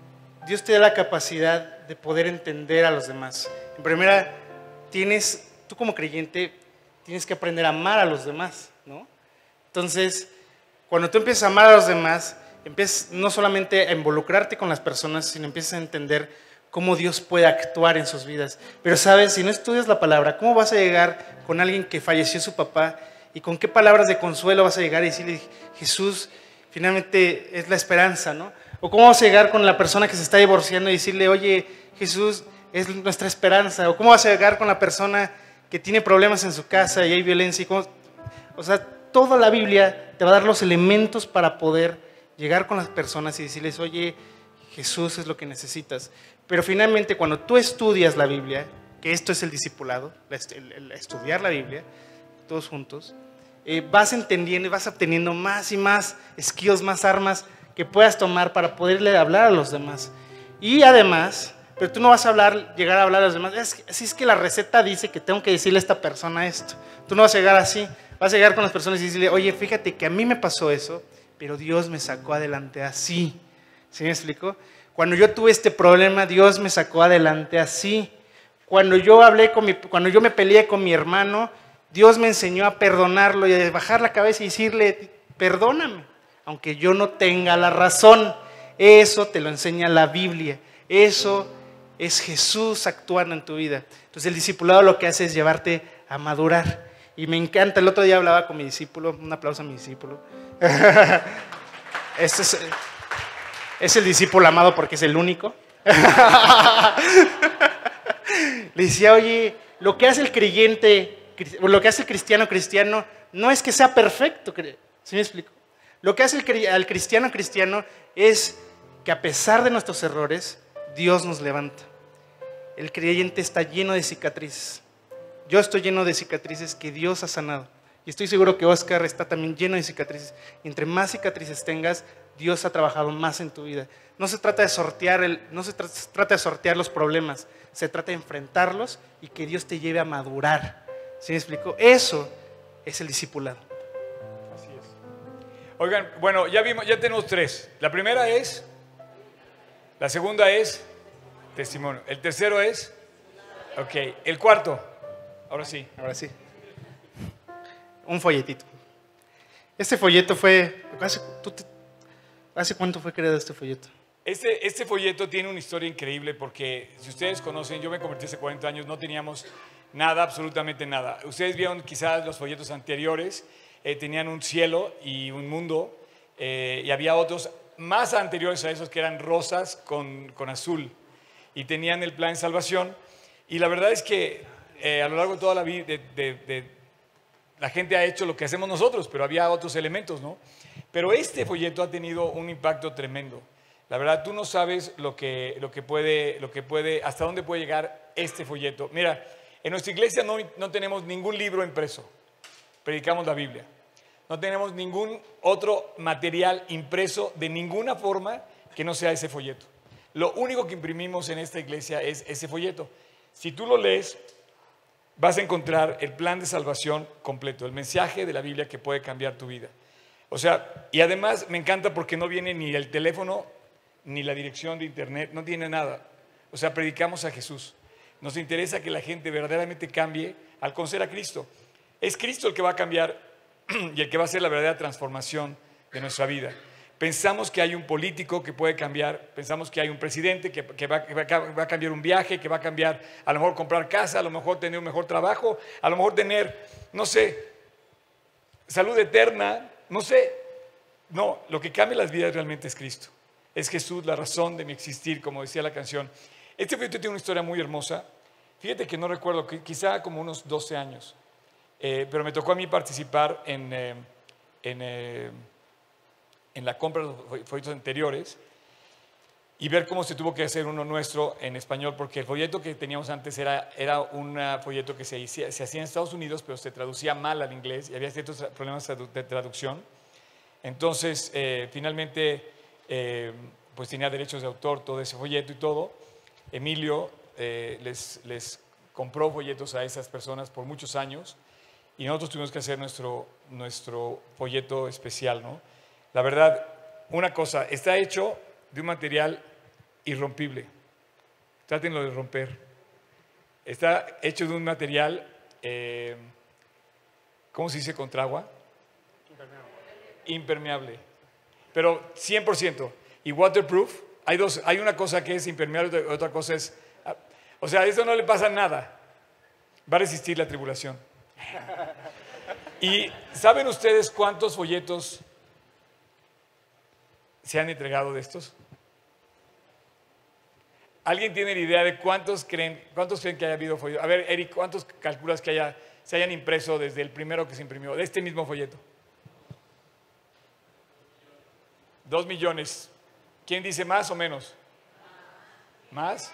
Dios te da la capacidad de poder entender a los demás. En primera, tú como creyente tienes que aprender a amar a los demás, ¿no? Entonces, cuando tú empiezas a amar a los demás, empiezas no solamente a involucrarte con las personas, sino empiezas a entender cómo Dios puede actuar en sus vidas. Pero sabes, si no estudias la palabra, ¿cómo vas a llegar con alguien que falleció su papá? ¿Y con qué palabras de consuelo vas a llegar y decirle, Jesús finalmente es la esperanza, ¿no? O cómo vas a llegar con la persona que se está divorciando y decirle, oye, Jesús es nuestra esperanza. O cómo vas a llegar con la persona que tiene problemas en su casa y hay violencia. O sea, toda la Biblia te va a dar los elementos para poder llegar con las personas y decirles, oye, Jesús es lo que necesitas. Pero finalmente, cuando tú estudias la Biblia, que esto es el discipulado, el estudiar la Biblia, todos juntos, vas entendiendo y vas obteniendo más y más skills, más armas que puedas tomar para poderle hablar a los demás. Y además, pero tú no vas a llegar a hablar a los demás, así es que la receta dice que tengo que decirle a esta persona esto. Tú no vas a llegar así, vas a llegar con las personas y decirle, oye, fíjate que a mí me pasó eso, pero Dios me sacó adelante así. ¿Sí me explico? Cuando yo tuve este problema, Dios me sacó adelante así. Cuando yo me peleé con mi hermano, Dios me enseñó a perdonarlo y a bajar la cabeza y decirle, perdóname, aunque yo no tenga la razón. Eso te lo enseña la Biblia. Eso es Jesús actuando en tu vida. Entonces el discipulado lo que hace es llevarte a madurar. Y me encanta, el otro día hablaba con mi discípulo, un aplauso a mi discípulo. Este es el discípulo amado porque es el único. Le decía, oye, lo que hace el creyente, lo que hace el cristiano no es que sea perfecto, ¿sí me explico? Lo que hace al cristiano es que a pesar de nuestros errores, Dios nos levanta. El creyente está lleno de cicatrices. Yo estoy lleno de cicatrices que Dios ha sanado. Y estoy seguro que Oscar está también lleno de cicatrices. Y entre más cicatrices tengas, Dios ha trabajado más en tu vida. No se trata de sortear los problemas, se trata de enfrentarlos y que Dios te lleve a madurar. ¿Sí me explico? Eso es el discipulado. Así es. Oigan, bueno, ya tenemos tres. La primera es, la segunda es testimonio. El tercero es, ok. El cuarto, ahora sí. Un folletito. Este folleto fue, ¿hace cuánto fue creado este folleto? Este folleto tiene una historia increíble porque, si ustedes conocen, yo me convertí hace 40 años, no teníamos nada, absolutamente nada. Ustedes vieron quizás los folletos anteriores, tenían un cielo y un mundo, y había otros más anteriores a esos que eran rosas con azul, y tenían el plan de salvación. Y la verdad es que a lo largo de toda la vida, la gente ha hecho lo que hacemos nosotros, pero había otros elementos, ¿no? Pero este folleto ha tenido un impacto tremendo. La verdad, tú no sabes lo que puede, hasta dónde puede llegar este folleto. Mira, en nuestra iglesia no tenemos ningún libro impreso. Predicamos la Biblia. No tenemos ningún otro material impreso de ninguna forma que no sea ese folleto. Lo único que imprimimos en esta iglesia es ese folleto. Si tú lo lees, vas a encontrar el plan de salvación completo, el mensaje de la Biblia que puede cambiar tu vida. O sea, y además me encanta porque no viene ni el teléfono, ni la dirección de internet, no tiene nada. O sea, predicamos a Jesús. Nos interesa que la gente verdaderamente cambie al conocer a Cristo. Es Cristo el que va a cambiar y el que va a hacer la verdadera transformación de nuestra vida. Pensamos que hay un político que puede cambiar, pensamos que hay un presidente que va a cambiar un viaje, que va a cambiar, a lo mejor comprar casa, a lo mejor tener un mejor trabajo, a lo mejor tener, no sé, salud eterna, no sé. No, lo que cambia las vidas realmente es Cristo. Es Jesús la razón de mi existir, como decía la canción. Este proyecto tiene una historia muy hermosa. Fíjate que no recuerdo, quizá como unos 12 años, pero me tocó a mí participar en la compra de los folletos anteriores y ver cómo se tuvo que hacer uno nuestro en español, porque el folleto que teníamos antes era un folleto que se hacía en Estados Unidos, pero se traducía mal al inglés y había ciertos problemas de traducción. Entonces, finalmente, pues tenía derechos de autor todo ese folleto y todo. Emilio les compró folletos a esas personas por muchos años y nosotros tuvimos que hacer nuestro folleto especial, ¿no? La verdad, una cosa, está hecho de un material irrompible. Trátenlo de romper. Está hecho de un material, ¿cómo se dice contra agua? Impermeable. Pero 100%. Y waterproof, hay una cosa que es impermeable, otra cosa es... O sea, a eso no le pasa nada. Va a resistir la tribulación. ¿Y saben ustedes cuántos folletos se han entregado de estos? ¿Alguien tiene la idea de cuántos creen que haya habido folletos? A ver, Eric, ¿cuántos calculas que se hayan impreso desde el primero que se imprimió, de este mismo folleto? 2 millones. ¿Quién dice más o menos? ¿Más?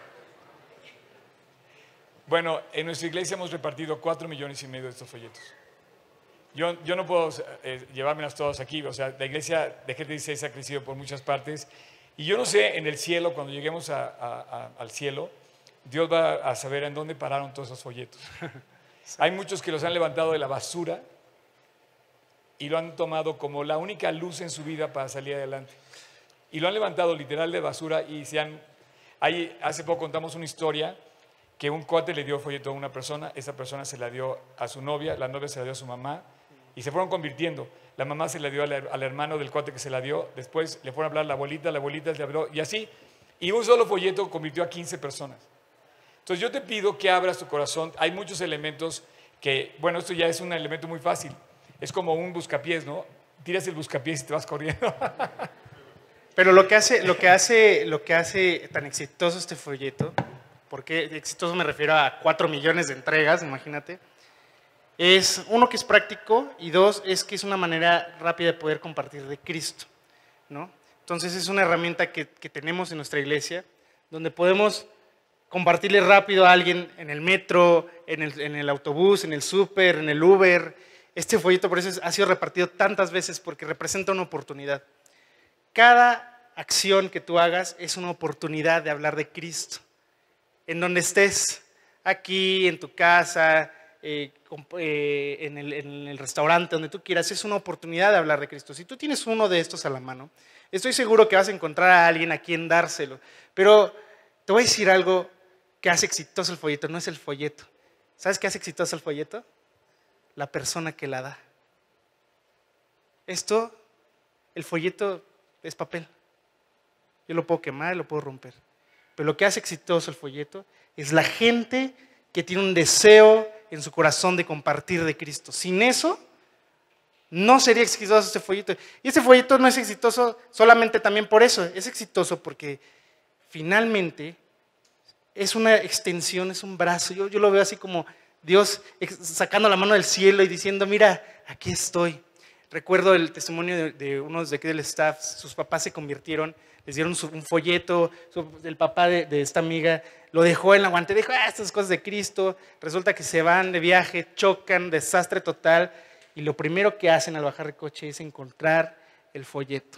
Bueno, en nuestra iglesia hemos repartido 4,5 millones de estos folletos. Yo no puedo llevármelas todas aquí, o sea, la iglesia de G16 ha crecido por muchas partes. Y yo no sé, en el cielo, cuando lleguemos al cielo, Dios va a saber en dónde pararon todos esos folletos. Hay muchos que los han levantado de la basura y lo han tomado como la única luz en su vida para salir adelante. Y lo han levantado literal de basura y hace poco contamos una historia que un cuate le dio folleto a una persona, esa persona se la dio a su novia, la novia se la dio a su mamá y se fueron convirtiendo. La mamá se la dio al hermano del cuate que se la dio, después le fueron a hablar a la abuelita le habló y así. Y un solo folleto convirtió a 15 personas. Entonces yo te pido que abras tu corazón. Hay muchos elementos que, bueno, esto ya es un elemento muy fácil. Es como un buscapiés, ¿no? Tiras el buscapiés y te vas corriendo. Pero lo que hace tan exitoso este folleto, porque exitoso me refiero a 4 millones de entregas, imagínate, es uno que es práctico y dos es que es una manera rápida de poder compartir de Cristo, ¿no? Entonces es una herramienta que tenemos en nuestra iglesia donde podemos compartirle rápido a alguien en el metro, en el autobús, en el súper, en el Uber. Este folleto por eso ha sido repartido tantas veces porque representa una oportunidad. Cada acción que tú hagas es una oportunidad de hablar de Cristo. En donde estés, aquí, en tu casa, en el restaurante, donde tú quieras, es una oportunidad de hablar de Cristo. Si tú tienes uno de estos a la mano, estoy seguro que vas a encontrar a alguien a quien dárselo. Pero te voy a decir algo que hace exitoso el folleto, no es el folleto. ¿Sabes qué hace exitoso el folleto? La persona que la da. El folleto es papel. Yo lo puedo quemar, lo puedo romper. Pero lo que hace exitoso el folleto es la gente que tiene un deseo en su corazón de compartir de Cristo. Sin eso, no sería exitoso este folleto. Y este folleto no es exitoso solamente también por eso. Es exitoso porque finalmente es una extensión, es un brazo. Yo lo veo así como Dios sacando la mano del cielo y diciendo, mira, aquí estoy. Recuerdo el testimonio de unos de aquí del staff, sus papás se convirtieron, les dieron un folleto, el papá de esta amiga lo dejó en la guantera, dijo, estas cosas de Cristo, resulta que se van de viaje, chocan, desastre total, y lo primero que hacen al bajar el coche es encontrar el folleto.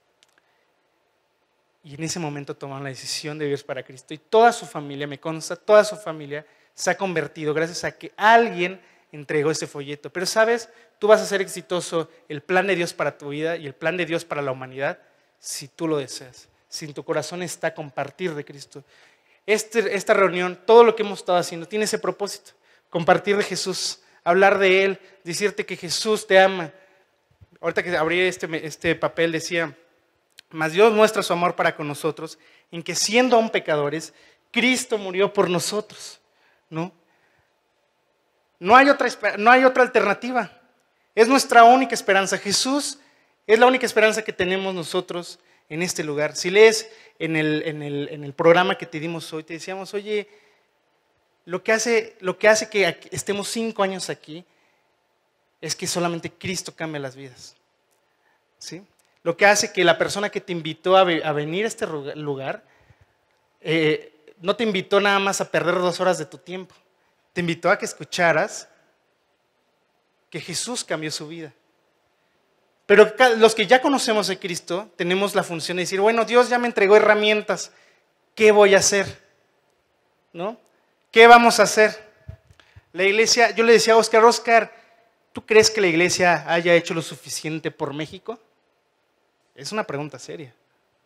Y en ese momento tomaron la decisión de vivir para Cristo, y toda su familia, me consta, toda su familia se ha convertido gracias a que alguien entregó ese folleto. Pero sabes, tú vas a ser exitoso el plan de Dios para tu vida y el plan de Dios para la humanidad si tú lo deseas, si en tu corazón está compartir de Cristo. Esta reunión, todo lo que hemos estado haciendo, tiene ese propósito, compartir de Jesús, hablar de Él, decirte que Jesús te ama. Ahorita que abrí este papel decía, mas Dios muestra su amor para con nosotros, en que siendo aún pecadores, Cristo murió por nosotros, ¿no? No hay otra alternativa. Es nuestra única esperanza. Jesús es la única esperanza que tenemos nosotros en este lugar. Si lees en el programa que te dimos hoy, te decíamos, oye, lo que hace que estemos 5 años aquí es que solamente Cristo cambia las vidas. ¿Sí? Lo que hace que la persona que te invitó a venir a este lugar no te invitó nada más a perder 2 horas de tu tiempo. Te invitó a que escucharas que Jesús cambió su vida. Pero los que ya conocemos a Cristo tenemos la función de decir, bueno, Dios ya me entregó herramientas, ¿qué voy a hacer? ¿No? ¿Qué vamos a hacer? La iglesia, yo le decía a Oscar, ¿tú crees que la iglesia haya hecho lo suficiente por México? Es una pregunta seria.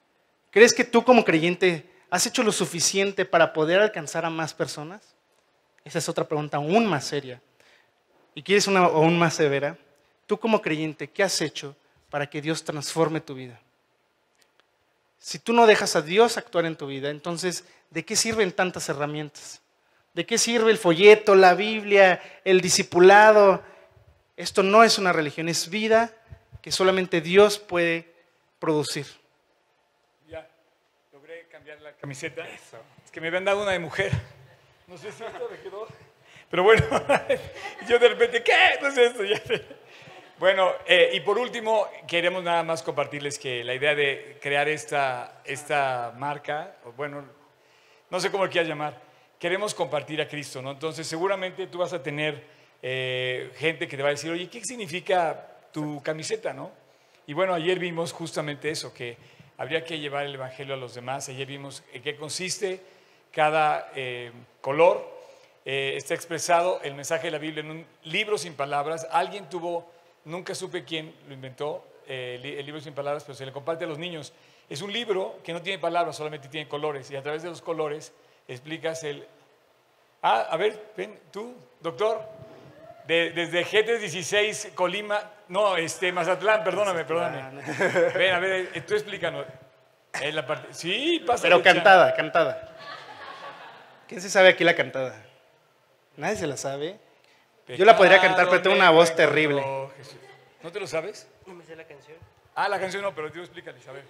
¿Crees que tú como creyente has hecho lo suficiente para poder alcanzar a más personas? Esa es otra pregunta aún más seria. ¿Y quieres una aún más severa? Tú como creyente, ¿qué has hecho para que Dios transforme tu vida? Si tú no dejas a Dios actuar en tu vida, entonces, ¿de qué sirven tantas herramientas? ¿De qué sirve el folleto, la Biblia, el discipulado? Esto no es una religión, es vida que solamente Dios puede producir. Ya, logré cambiar la camiseta. Es que me habían dado una de mujer. No sé si esto me quedó. Pero bueno, yo de repente, ¿qué? No es esto. Ya. Bueno, y por último, queremos nada más compartirles que la idea de crear esta marca, o bueno, no sé cómo lo quieras llamar, queremos compartir a Cristo, ¿no? Entonces, seguramente tú vas a tener gente que te va a decir, oye, ¿qué significa tu camiseta, no? Y bueno, ayer vimos justamente eso, que habría que llevar el Evangelio a los demás. Ayer vimos en qué consiste cada color. Está expresado el mensaje de la Biblia en un libro sin palabras. Alguien tuvo, nunca supe quién lo inventó, el libro sin palabras, pero se le comparte a los niños. Es un libro que no tiene palabras, solamente tiene colores. Y a través de los colores explicas el... Ah, a ver, ven, tú, doctor. Desde G316, Colima, no, Mazatlán, perdóname. Ven, a ver, tú explícanos. La parte, sí, pasa. Pero cantada. ¿Quién se sabe aquí la cantada? Nadie se la sabe. Yo la podría cantar, pero tengo una voz terrible. ¿No te lo sabes? No me sé la canción. Ah, la canción no, pero tú explícales, a ver.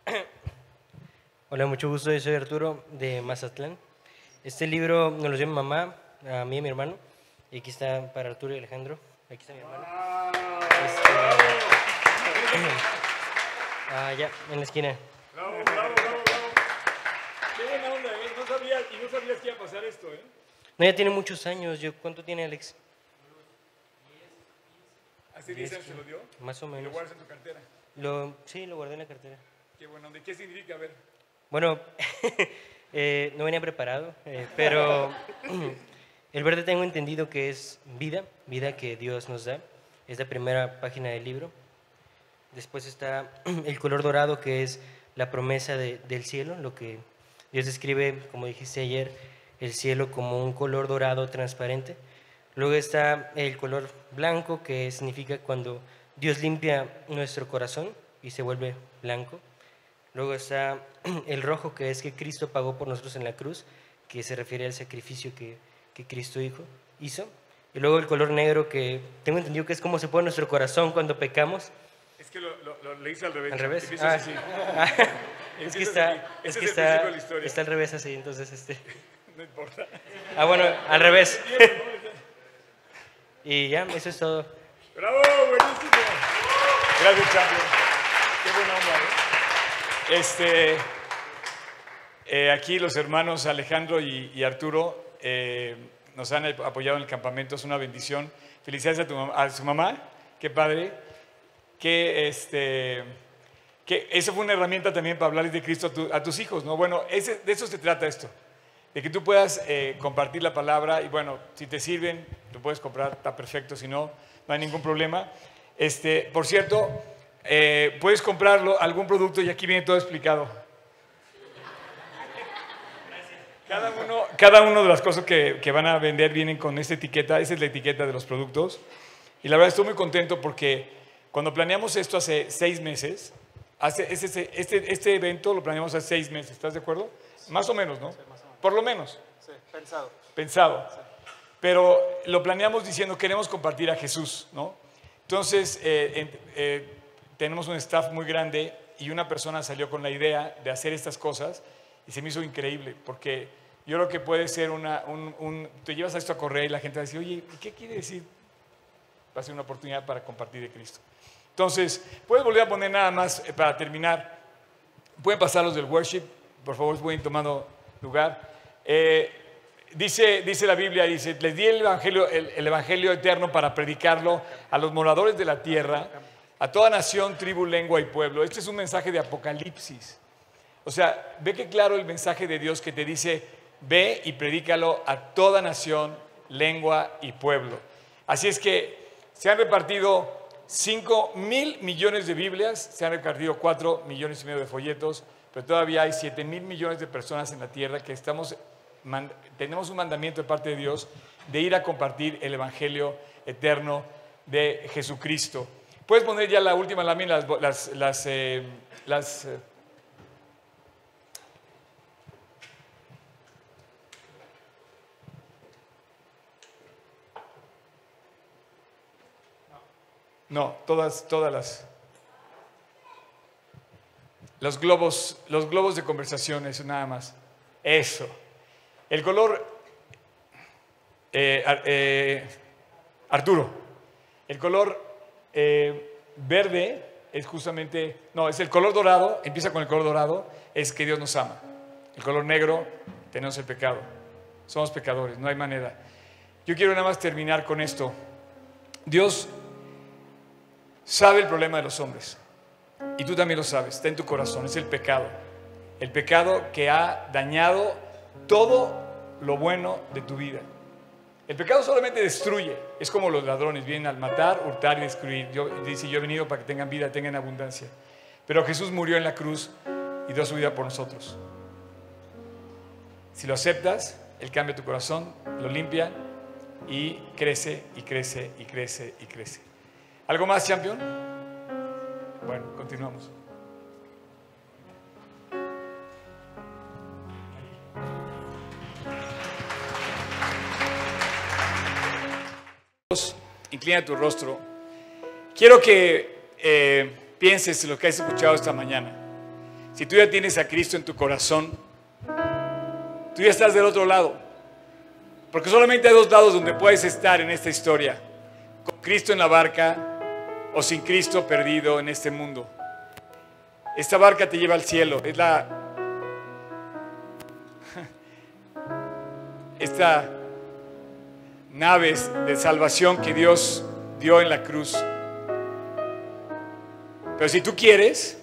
Hola, mucho gusto, yo soy Arturo de Mazatlán. Este libro nos lo dio mi mamá, a mí y a mi hermano. Y aquí está para Arturo y Alejandro. Aquí está mi hermano. Ya, en la esquina. Bravo. Qué buena onda, ¿eh? No sabías que iba a pasar esto, ¿eh? No, ya tiene muchos años. ¿Cuánto tiene Alex? ¿Hace 10 años se lo dio? Más o ¿Y lo menos. guardas en tu cartera? Sí, lo guardé en la cartera. Qué buena onda. ¿Qué significa? A ver. Bueno, no venía preparado, pero el verde tengo entendido que es vida que Dios nos da. Es la primera página del libro. Después está el color dorado, que es la promesa del cielo, lo que Dios describe, como dijiste ayer, el cielo como un color dorado transparente. Luego está el color blanco, que significa cuando Dios limpia nuestro corazón y se vuelve blanco. Luego está el rojo, que es que Cristo pagó por nosotros en la cruz, que se refiere al sacrificio que Cristo hizo. Y luego el color negro, que tengo entendido que es como se pone nuestro corazón cuando pecamos. Es que lo hice al revés. ¿Al revés? Empiezas así. Es que está al revés así, entonces No importa. bueno, al revés. Y ya, eso es todo. ¡Bravo! ¡Buenísimo! Gracias, champion. Qué buena onda, ¿eh? Aquí los hermanos Alejandro y Arturo nos han apoyado en el campamento. Es una bendición. Felicidades a su mamá. Qué padre. Que esa fue una herramienta también para hablarles de Cristo a tus hijos, ¿no? Bueno, de eso se trata esto. De que tú puedas compartir la palabra y bueno, si te sirven, lo puedes comprar, está perfecto, si no, no hay ningún problema. Por cierto, puedes comprarlo, algún producto, y aquí viene todo explicado. Cada uno de las cosas que van a vender vienen con esta etiqueta. Esa es la etiqueta de los productos. Y la verdad estoy muy contento porque cuando planeamos esto hace 6 meses, este evento lo planeamos hace 6 meses, ¿estás de acuerdo? Sí. Más o menos, ¿no? Sí, más o menos. Por lo menos. Sí, pensado. Sí. Pero lo planeamos diciendo, queremos compartir a Jesús, ¿no? Entonces, tenemos un staff muy grande y una persona salió con la idea de hacer estas cosas y se me hizo increíble, porque yo creo que puede ser te llevas esto a correr y la gente va a decir, oye, ¿qué quiere decir? Va a ser una oportunidad para compartir de Cristo. Entonces, puedes volver a poner nada más para terminar. Pueden pasar los del worship, por favor, pueden tomando lugar. Dice la Biblia, les di el evangelio eterno para predicarlo a los moradores de la tierra, a toda nación, tribu, lengua y pueblo. Este es un mensaje de Apocalipsis. O sea, ve que claro el mensaje de Dios que te dice, ve y predícalo a toda nación, lengua y pueblo. Así es que se han repartido 5,000 millones de Biblias, se han repartido 4,5 millones de folletos, pero todavía hay 7,000 millones de personas en la tierra que tenemos un mandamiento de parte de Dios de ir a compartir el Evangelio eterno de Jesucristo. Puedes poner ya la última lámina, no, todas los globos de conversaciones, nada más. Eso. El color, Arturo, el color verde es justamente, no, es el color dorado, empieza con el color dorado, es que Dios nos ama. El color negro, tenemos el pecado. Somos pecadores, no hay manera. Yo quiero nada más terminar con esto. Dios sabe el problema de los hombres. Y tú también lo sabes, está en tu corazón, es el pecado. El pecado que ha dañado todo lo bueno de tu vida. El pecado solamente destruye, es como los ladrones, vienen al matar, hurtar y destruir. Dice, yo he venido para que tengan vida, tengan abundancia. Pero Jesús murió en la cruz y dio su vida por nosotros. Si lo aceptas, Él cambia tu corazón, lo limpia y crece y crece y crece y crece. ¿Algo más, champion? Bueno, continuamos. Inclina tu rostro. Quiero que pienses en lo que has escuchado esta mañana. Si tú ya tienes a Cristo en tu corazón, tú ya estás del otro lado. Porque solamente hay dos lados donde puedes estar en esta historia. Con Cristo en la barca o sin Cristo perdido en este mundo. Esta barca te lleva al cielo. Es esta naves de salvación que Dios dio en la cruz. Pero si tú quieres,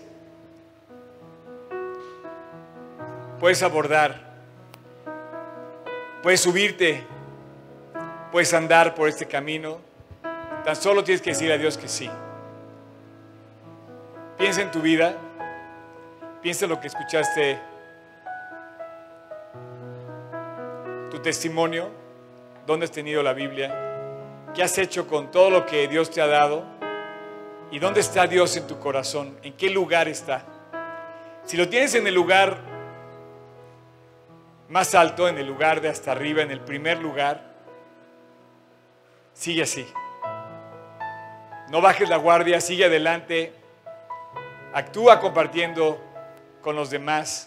puedes abordar, puedes subirte, puedes andar por este camino. Tan solo tienes que decir a Dios que sí. Piensa en tu vida, piensa en lo que escuchaste, tu testimonio, dónde has tenido la Biblia, qué has hecho con todo lo que Dios te ha dado y dónde está Dios en tu corazón, en qué lugar está. Si lo tienes en el lugar más alto, en el lugar de hasta arriba, en el primer lugar, sigue así. No bajes la guardia, sigue adelante, actúa compartiendo con los demás,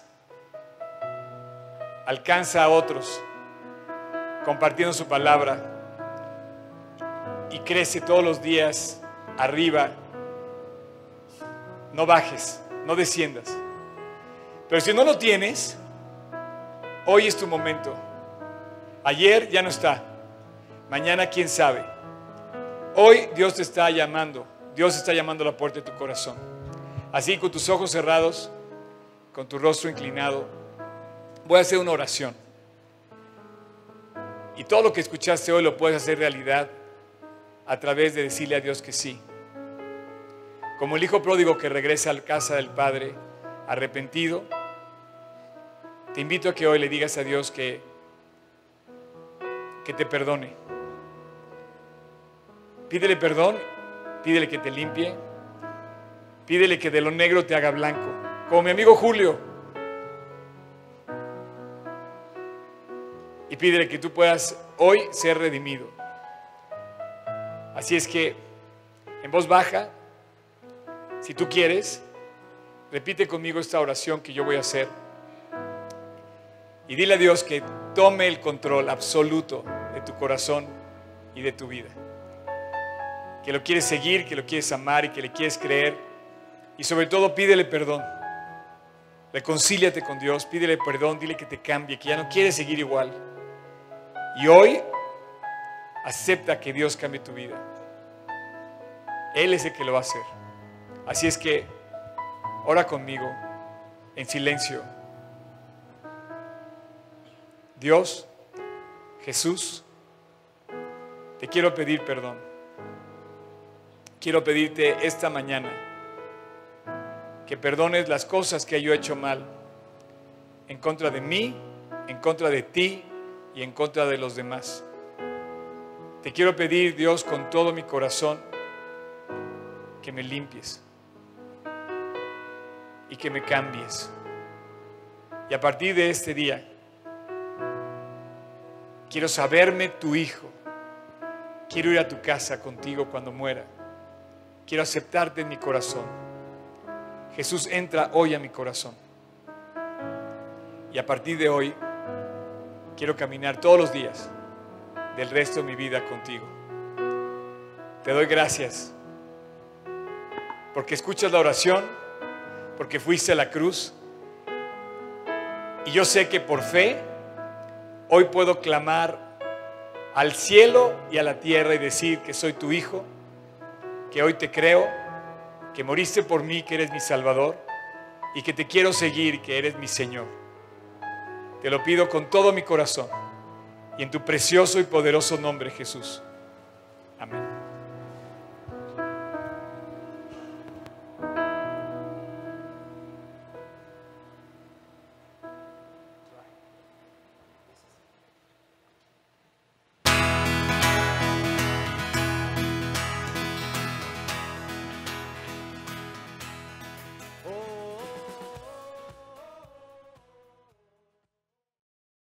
alcanza a otros, compartiendo su palabra y crece todos los días arriba. No bajes, no desciendas. Pero si no lo tienes, hoy es tu momento. Ayer ya no está, mañana quién sabe. Hoy Dios te está llamando, Dios está llamando a la puerta de tu corazón. Así, con tus ojos cerrados, con tu rostro inclinado, voy a hacer una oración. Y todo lo que escuchaste hoy lo puedes hacer realidad a través de decirle a Dios que sí. Como el hijo pródigo que regresa a la casa del Padre arrepentido, te invito a que hoy le digas a Dios que te perdone. Pídele perdón, pídele que te limpie, pídele que de lo negro te haga blanco. Como mi amigo Julio. Y pídele que tú puedas hoy ser redimido. Así es que, en voz baja, si tú quieres, repite conmigo esta oración que yo voy a hacer. Y dile a Dios que tome el control absoluto de tu corazón y de tu vida. Que lo quieres seguir, que lo quieres amar y que le quieres creer. Y sobre todo pídele perdón. Reconcíliate con Dios, pídele perdón, dile que te cambie, que ya no quieres seguir igual. Y hoy acepta que Dios cambie tu vida. Él es el que lo va a hacer. Así es que ora conmigo en silencio. Dios, Jesús, te quiero pedir perdón. Quiero pedirte esta mañana que perdones las cosas que yo he hecho mal. en contra de mí, en contra de ti y en contra de los demás. Te quiero pedir, Dios, con todo mi corazón, que me limpies y que me cambies. Y a partir de este día, quiero saberme tu hijo. Quiero ir a tu casa contigo cuando muera. Quiero aceptarte en mi corazón. Jesús, entra hoy a mi corazón. Y a partir de hoy, quiero caminar todos los días del resto de mi vida contigo. Te doy gracias porque escuchas la oración, porque fuiste a la cruz. Y yo sé que por fe, hoy puedo clamar al cielo y a la tierra y decir que soy tu hijo, que hoy te creo, que moriste por mí, que eres mi Salvador y que te quiero seguir, que eres mi Señor. Te lo pido con todo mi corazón y en tu precioso y poderoso nombre, Jesús. Amén.